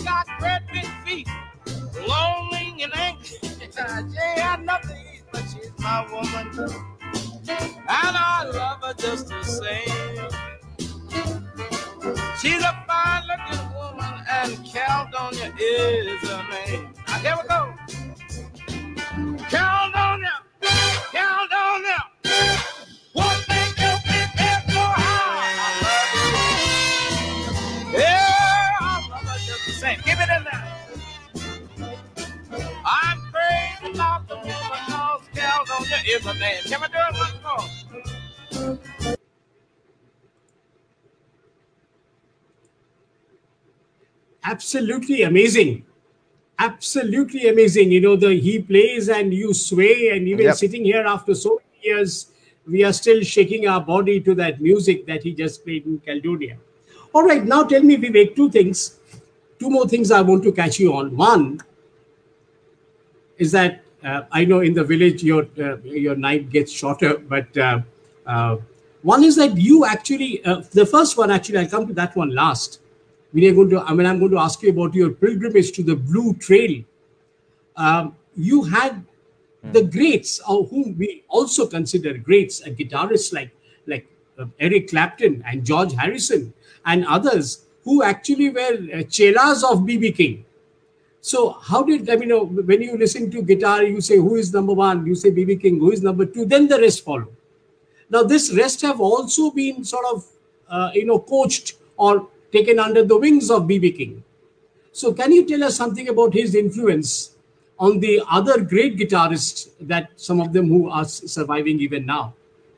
got great big feet, lonely and angry. She had nothing to eat, but she's my woman too. And I love her just the same. She's a fine looking woman, and Caledonia is her name. Now here we go. Caledonia, Caledonia, what make you big head so high? Yeah, I love her just the same. Give it in there. I'm crazy about the woman, cause Caledonia is her name. Can we do it once more? Absolutely amazing. Absolutely amazing. You know, the he plays and you sway, and even Yep. sitting here after so many years, we are still shaking our body to that music that he just played in Caledonia. All right, now tell me, Vivek, two things. Two more things I want to catch you on. One is that uh, I know in the village your uh, your night gets shorter, but uh, uh, one is that you actually, uh, the first one actually, I'll come to that one last. We are going to, I mean, I'm going to ask you about your pilgrimage to the Blue Trail. Um, you had the greats, or whom we also consider greats, a guitarists like like uh, Eric Clapton and George Harrison and others who actually were uh, chelas of B B King. So how did, I mean, uh, when you listen to guitar, you say, who is number one? You say B B King, who is number two? Then the rest follow. Now, this rest have also been sort of, uh, you know, coached or taken under the wings of B B King. So can you tell us something about his influence on the other great guitarists, that some of them who are surviving even now?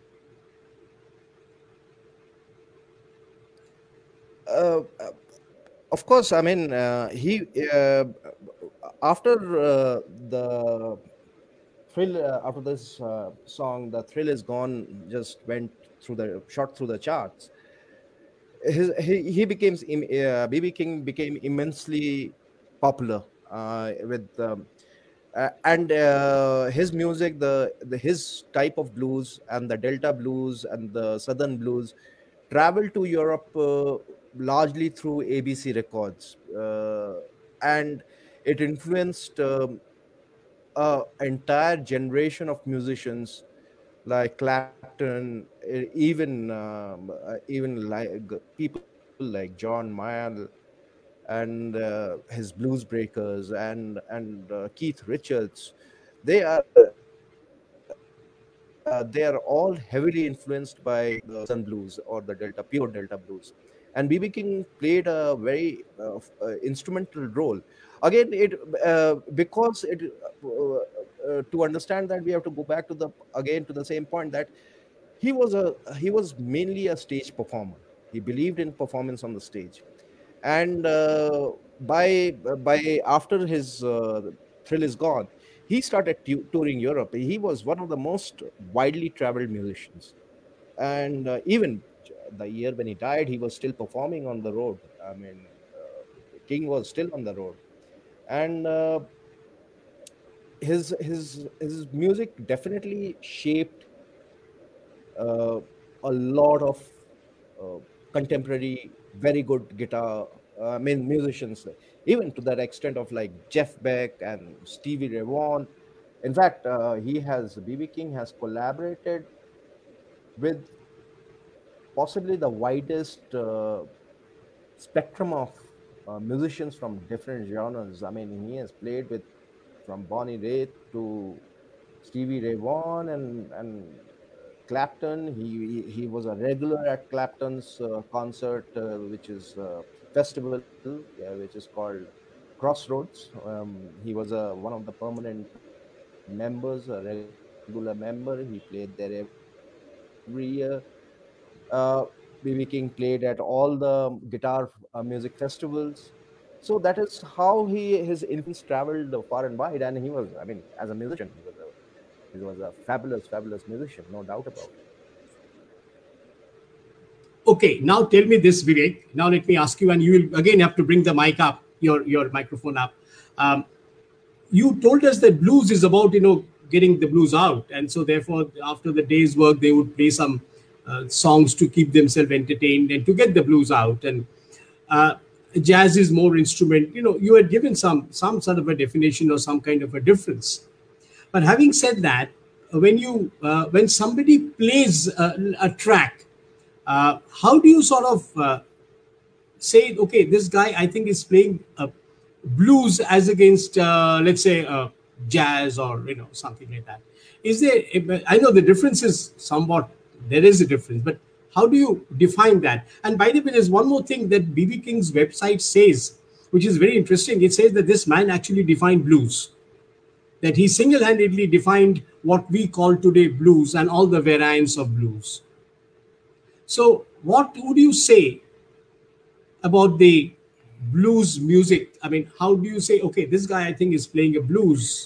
Uh, of course, I mean, uh, he uh, after uh, the thrill, uh, after this uh, song, the thrill is gone, just went through the shot through the charts. His, he he became uh, B B King became immensely popular uh, with um, uh, and uh, his music, the, the his type of blues and the Delta blues and the Southern blues traveled to Europe uh, largely through A B C Records, uh, and it influenced um, a entire generation of musicians like Clapton, e- even um, uh, even like people like John Mayall and uh, his Blues Breakers and and uh, Keith Richards. They are uh, they are all heavily influenced by the Southern blues or the Delta pure Delta blues, and B B King played a very uh, f- uh, instrumental role. Again, it uh, because it uh, uh, to understand that, we have to go back to the again to the same point that he was a he was mainly a stage performer. He believed in performance on the stage, and uh, by by after his uh, thrill is gone, he started tu- touring Europe. He was one of the most widely traveled musicians, and uh, even the year when he died, he was still performing on the road. I mean, uh, King was still on the road, and uh, his his his music definitely shaped uh, a lot of uh, contemporary very good guitar uh, I mean musicians, even to that extent of like Jeff Beck and Stevie Ray Vaughan. In fact, uh, he has B B King has collaborated with possibly the widest uh, spectrum of uh, musicians from different genres. I mean, he has played with from Bonnie Raitt to Stevie Ray Vaughan and and Clapton. He he, he was a regular at Clapton's uh, concert, uh, which is uh, festival, yeah, which is called Crossroads. Um, he was a one of the permanent members, a regular member. He played there every year. Uh, B B King played at all the guitar uh, music festivals. So that is how he his influence traveled far and wide. And he was, I mean, as a musician, he was a he was a fabulous, fabulous musician, no doubt about it. Okay, now tell me this, Vivek. Now let me ask you, and you will again have to bring the mic up, your your microphone up. Um, you told us that blues is about, you know, getting the blues out, and so therefore after the day's work they would play some uh, songs to keep themselves entertained and to get the blues out. And uh, jazz is more instrument. You know, you had given some some sort of a definition or some kind of a difference. But having said that, uh, when you uh, when somebody plays a, a track, uh, how do you sort of uh, say, okay, this guy I think is playing uh, blues as against uh, let's say uh, jazz or you know something like that? Is there? I know the difference is somewhat, there is a difference, but how do you define that? And by the way, there's one more thing that B B King's website says, which is very interesting. It says that this man actually defined blues, that he single-handedly defined what we call today blues and all the variants of blues. So what would you say about the blues music? I mean, how do you say, okay, this guy I think is playing a blues?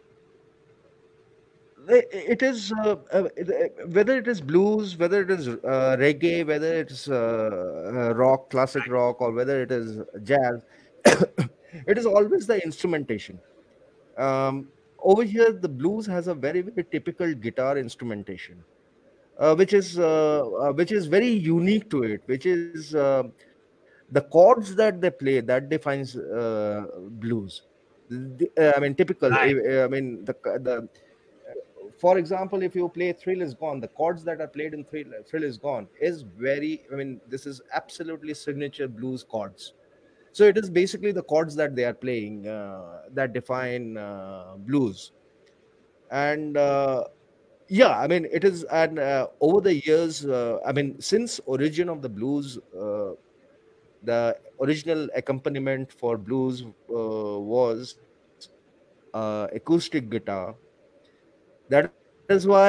It it is uh, uh, it- uh, whether it is blues, whether it is uh, reggae, whether it's uh, uh, rock, classic rock, or whether it is jazz. It is always the instrumentation. Um, Over here, the blues has a very very typical guitar instrumentation, uh, which is uh, uh, which is very unique to it, which is uh, the chords that they play that defines uh, blues. The- uh, I mean, typical. Right. I I mean, the the for example, if you play Thrill Is Gone, the chords that are played in Thrill, Thrill Is Gone is very, I mean, this is absolutely signature blues chords. So it is basically the chords that they are playing uh, that define uh, blues. And uh, yeah, I mean, it is, and uh, over the years, uh, I mean, since origin of the blues, uh, the original accompaniment for blues uh, was uh, acoustic guitar. That is why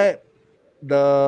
the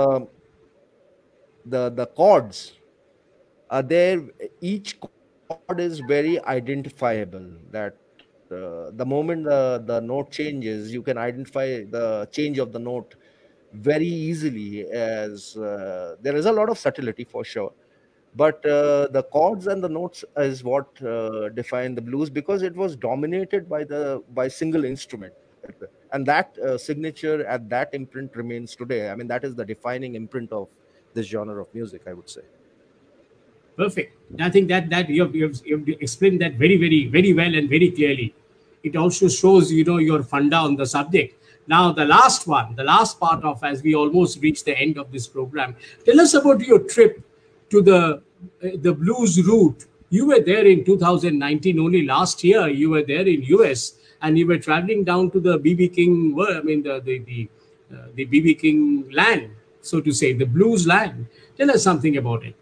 the the chords are there. Each chord is very identifiable, that uh, the moment the the note changes, you can identify the change of the note very easily, as uh, there is a lot of subtlety for sure. But uh, the chords and the notes is what uh, define the blues, because it was dominated by the by single instrument. And that uh, signature and that imprint remains today. I mean, that is the defining imprint of this genre of music, I would say. Perfect. I think that that you have, you have, you have explained that very, very, very well and very clearly. It also shows, you know, your funda on the subject. Now, the last one, the last part of, as we almost reach the end of this program, tell us about your trip to the uh, the blues route. You were there in two thousand nineteen, only last year. You were there in U S and you were traveling down to the B B King, world. I mean, the the the, uh, the B B King land, so to say, the blues land. Tell us something about it.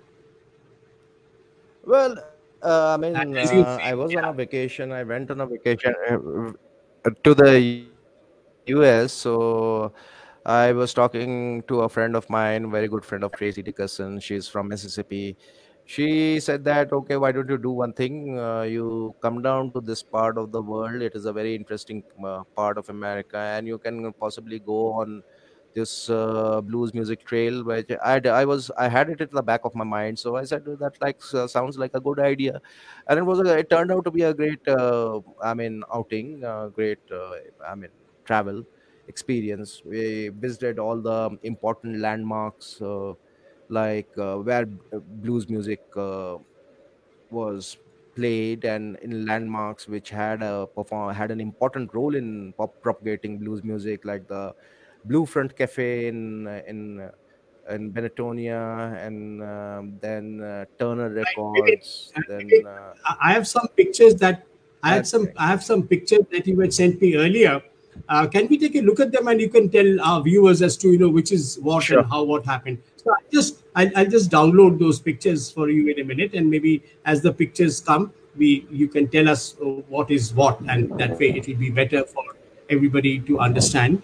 Well, uh, I mean, And as uh, you I feel, was on a yeah. vacation. I went on a vacation uh, to the U S. So I was talking to a friend of mine, very good friend of Tracy Dickerson. She's from Mississippi. She said that, okay, why don't you do one thing? Uh, you come down to this part of the world. It is a very interesting uh, part of America, and you can possibly go on this uh, blues music trail, which I, I was I had it at the back of my mind. So I said, "Oh, that like uh, sounds like a good idea," and it was a, it turned out to be a great uh, I mean outing, uh, great uh, I mean travel experience. We visited all the important landmarks, uh, like uh, where uh, blues music uh, was played, and in landmarks which had a perform had an important role in pop propagating blues music, like the Blue Front Cafe in uh, in uh, in Benetonia, and um, then uh, Turner Right, Vivek, Records, uh, then Vivek, uh, I I have some pictures that I had that some thing. I have some pictures that you had sent me earlier. Uh, can we take a look at them and you can tell our viewers as to you know which is what and Sure. how what happened. So I just I, I'll just download those pictures for you in a minute, and maybe as the pictures come, we you can tell us uh, what is what, and that way it will be better for everybody to understand.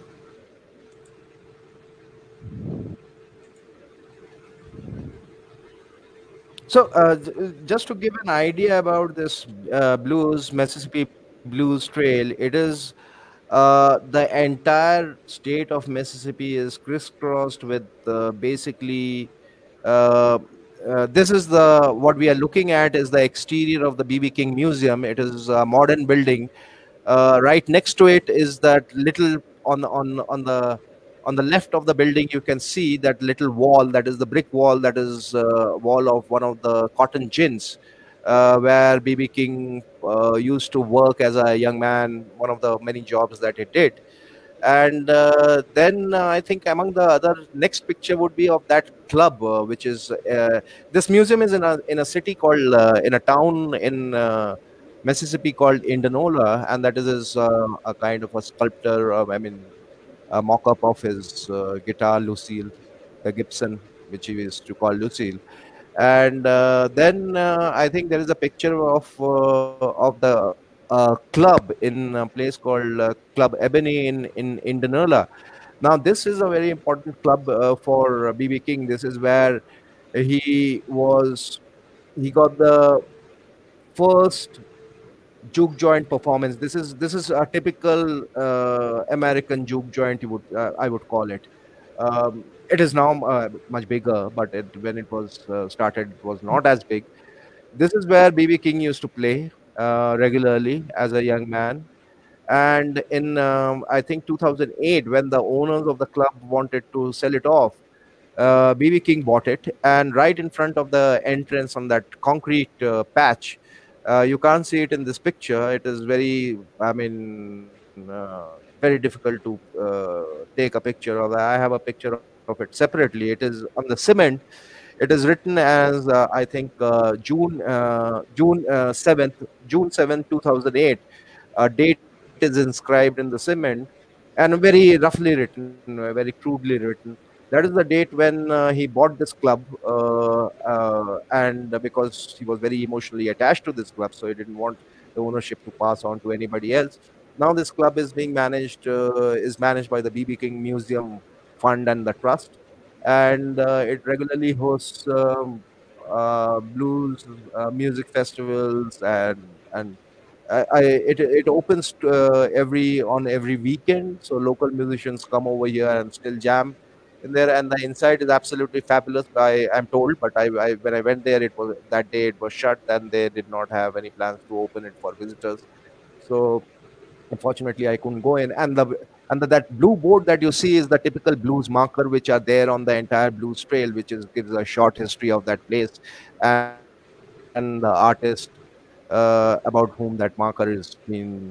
So, uh, j- uh, just to give an idea about this uh, blues, Mississippi Blues Trail, it is uh, the entire state of Mississippi is crisscrossed with uh, basically. Uh, uh, this is the what we are looking at is the exterior of the B B King Museum. It is a modern building. Uh, right next to it is that little on on on the on the left of the building. You can see that little wall. That is the brick wall. That is uh, wall of one of the cotton gins. uh, where B B King uh, used to work as a young man, one of the many jobs that he did. And uh, then uh, I think among the other next picture would be of that club, uh, which is uh, this museum is in a in a city called uh, in a town in uh, Mississippi called Indianola, and that is is, uh, a kind of a sculptor. Uh, I mean, a mock-up of his uh, guitar, Lucille, the Gibson, which he used to call Lucille. And uh, then uh, I think there is a picture of uh, of the uh, club in a place called uh, Club Ebony in in Indianola. Now, this is a very important club uh, for B B King. This is where he was. He got the first juke joint performance. This is this is a typical uh, American juke joint. You would uh, I would call it. Um, it is now uh, much bigger, but it, when it was uh, started, it was not as big. This is where B B King used to play uh, regularly as a young man. And in um, I think two thousand eight, when the owners of the club wanted to sell it off, uh, B B King bought it, and right in front of the entrance on that concrete uh, patch, uh, you can't see it in this picture. It is very, I mean, uh, very difficult to uh, take a picture of that. I have a picture of it separately. It is on the cement. It is written as uh, I think uh, June uh, June uh, seventh, June seventh, two thousand eight. A date is inscribed in the cement, and very roughly written, uh, very crudely written. That is the date when uh, he bought this club, uh, uh, and because he was very emotionally attached to this club, so he didn't want the ownership to pass on to anybody else. Now this club is being managed uh, is managed by the B B King Museum Fund and the Trust, and uh, it regularly hosts um, uh, blues uh, music festivals, and and I, I it it opens to, uh, every on every weekend, so local musicians come over here and still jam in there, and the inside is absolutely fabulous. I I'm told, but I, I when I went there, it was that day it was shut, and they did not have any plans to open it for visitors. So unfortunately, I couldn't go in. And the and the, that blue board that you see is the typical blues marker, which are there on the entire blues trail, which is gives a short history of that place and the artist uh, about whom that marker is being erected,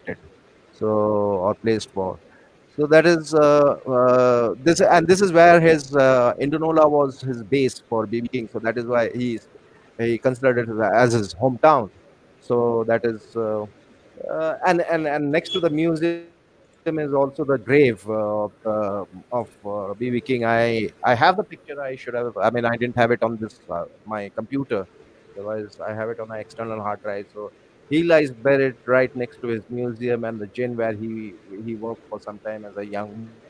so or placed for. So that is uh, uh, this, and this is where his uh, Indianola was his base for B B King. So that is why he's he considered it as his hometown. So that is uh, uh, and and and next to the museum is also the grave uh, of uh, of uh, B B King. I I have the picture. I should have. I mean, I didn't have it on this uh, my computer. Otherwise, I have it on an external hard drive. So he lies buried right next to his museum and the gym where he he worked for some time as a young boy.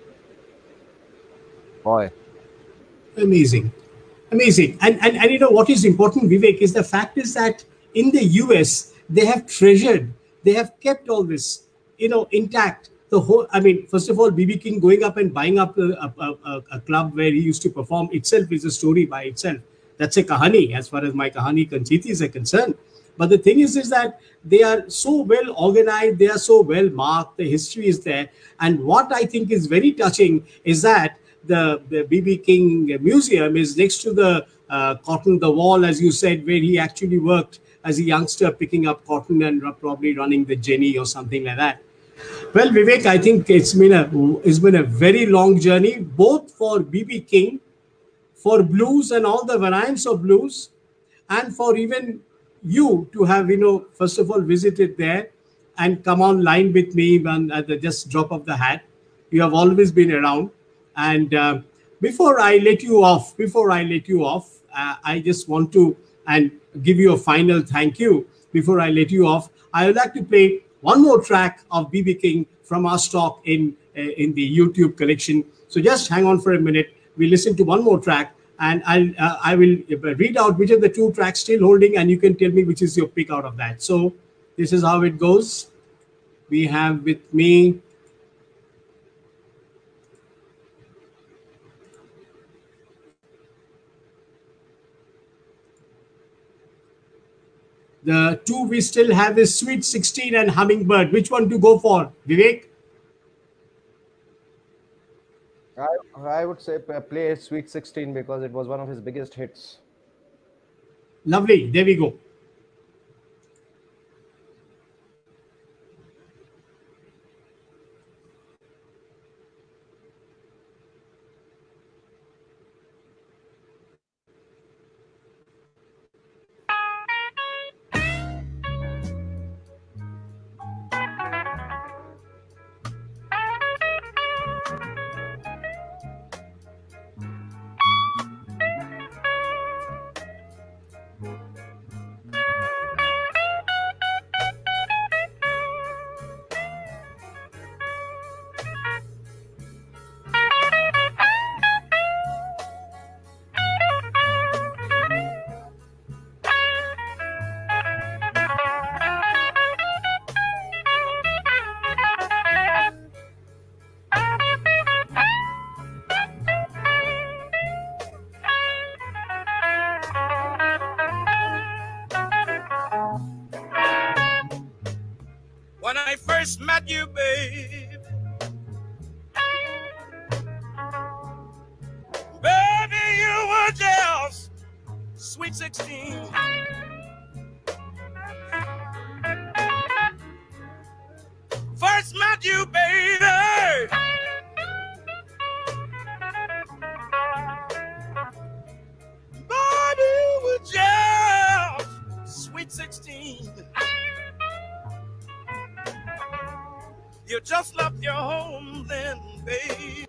Amazing. Amazing. And, and and you know what is important, Vivek, is the fact is that in the U S they have treasured, they have kept all this, you know, intact. The whole, I mean, first of all, B B King going up and buying up a, a, a, a club where he used to perform itself is a story by itself. That's a kahani as far as my kahani kanchitis are concerned. But the thing is, is that they are so well organized, they are so well marked, the history is there. And what I think is very touching is that the, the B B King Museum is next to the uh, cotton, the wall, as you said, where he actually worked as a youngster picking up cotton and probably running the Jenny or something like that. Well, Vivek, I think it's been a it's been a very long journey, both for B B King, for blues and all the variants of blues, and for even you to have, you know, first of all visited there and come online with me and at the just drop of the hat. You have always been around. And uh, before I let you off, before I let you off, uh, I just want to and give you a final thank you. Before I let you off, I would like to play one more track of B B King from our stock in uh, in the YouTube collection. So just hang on for a minute. We listen to one more track, and I'll uh, I will read out which of the two tracks still holding, and you can tell me which is your pick out of that. So this is how it goes. We have with me the two we still have is Sweet sixteen and Hummingbird. Which one to go for, Vivek? I, I would say p- play Sweet sixteen because it was one of his biggest hits. Lovely. There we go. first met you, babe, baby, you were just sweet sixteen. First met you, baby, baby, you were just sweet sixteen. You just left your home then, babe.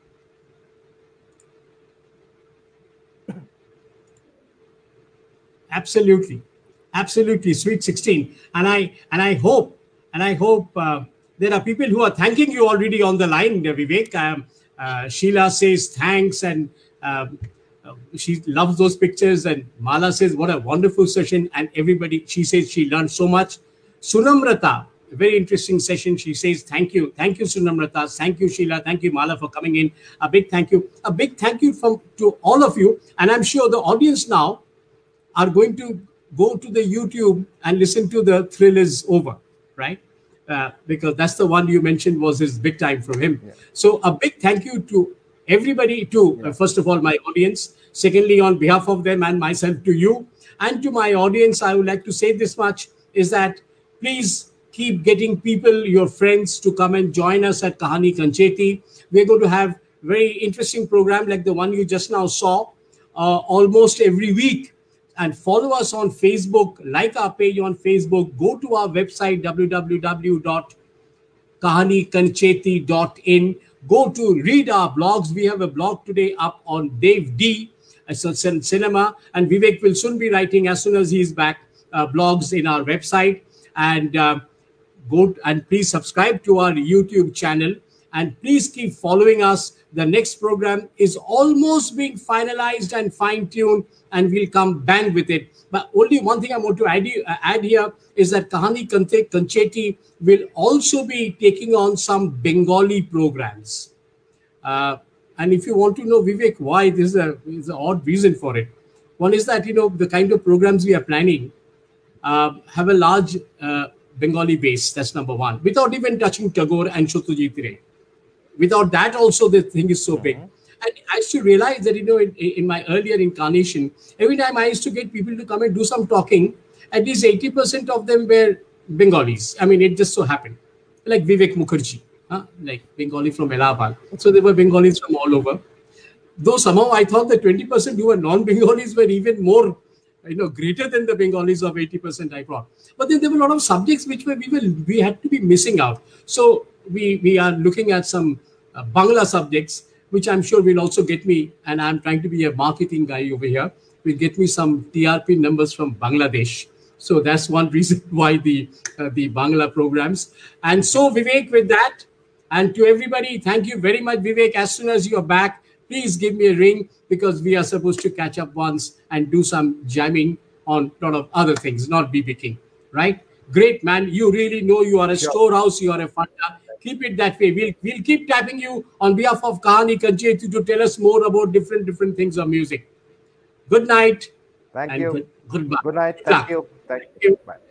Absolutely, absolutely, sweet sixteen. And I and I hope and I hope uh, there are people who are thanking you already on the line, Vivek. Um, uh, Sheila says thanks, and um, uh, she loves those pictures. And Mala says what a wonderful session, and everybody, she says she learned so much. Sunamrata, a very interesting session. She says thank you, thank you, Sunamrata, thank you, Sheila, thank you, Mala, for coming in. A big thank you, a big thank you from to all of you. And I'm sure the audience now are going to go to the YouTube and listen to The Thrill Is Over, right? Uh, because that's the one you mentioned was his big time from him. Yeah. So a big thank you to everybody, to yeah. uh, first of all, my audience. Secondly, on behalf of them and myself, to you. And to my audience, I would like to say this much, is that please keep getting people, your friends, to come and join us at Kahani Kancheti. We're going to have very interesting program like the one you just now saw, uh, almost every week. And follow us on Facebook, like our page on Facebook, go to our website, w w w dot kahani kancheti dot in. Go to read our blogs. We have a blog today up on Dave D, as a cinema, and Vivek will soon be writing, as soon as he's back, uh, blogs in our website. And uh, go and please subscribe to our YouTube channel, and please keep following us. The next program is almost being finalized and fine-tuned, and we'll come bang with it. But only one thing I want to add, uh, add here is that Kahani Kancheti will also be taking on some Bengali programs. Uh, and if you want to know, Vivek, why, this is a, is an odd reason for it. One is that, you know, the kind of programs we are planning uh, have a large uh, Bengali base. That's number one. Without even touching Tagore and Satyajit Ray. Without that also, the thing is so mm-hmm. big. And I used to realize that, you know, in, in my earlier incarnation, every time I used to get people to come and do some talking, at least eighty percent of them were Bengalis. I mean, it just so happened. Like Vivek Mukherjee, huh? Like Bengali from Allahabad. So there were Bengalis from all over. Though somehow I thought that twenty percent who were non-Bengalis were even more, you know, greater than the Bengalis of eighty percent I thought. But then there were a lot of subjects which were, we, were, we had to be missing out. So we, we are looking at some uh, Bangla subjects, which I'm sure will also get me, and I'm trying to be a marketing guy over here, will get me some T R P numbers from Bangladesh. So that's one reason why the uh, the Bangla programs. And so Vivek, with that, and to everybody, thank you very much, Vivek. As soon as you're back, please give me a ring, because we are supposed to catch up once and do some jamming on a lot of other things, not B B King, right? Great, man. You really know you are a sure. storehouse, you are a funda. Keep it that way. We'll, we'll keep tapping you on behalf of Kahani Kancheti to tell us more about different, different things of music. Good night. Thank you. Good, goodbye. Good night. Thank you. Thank you. Bye.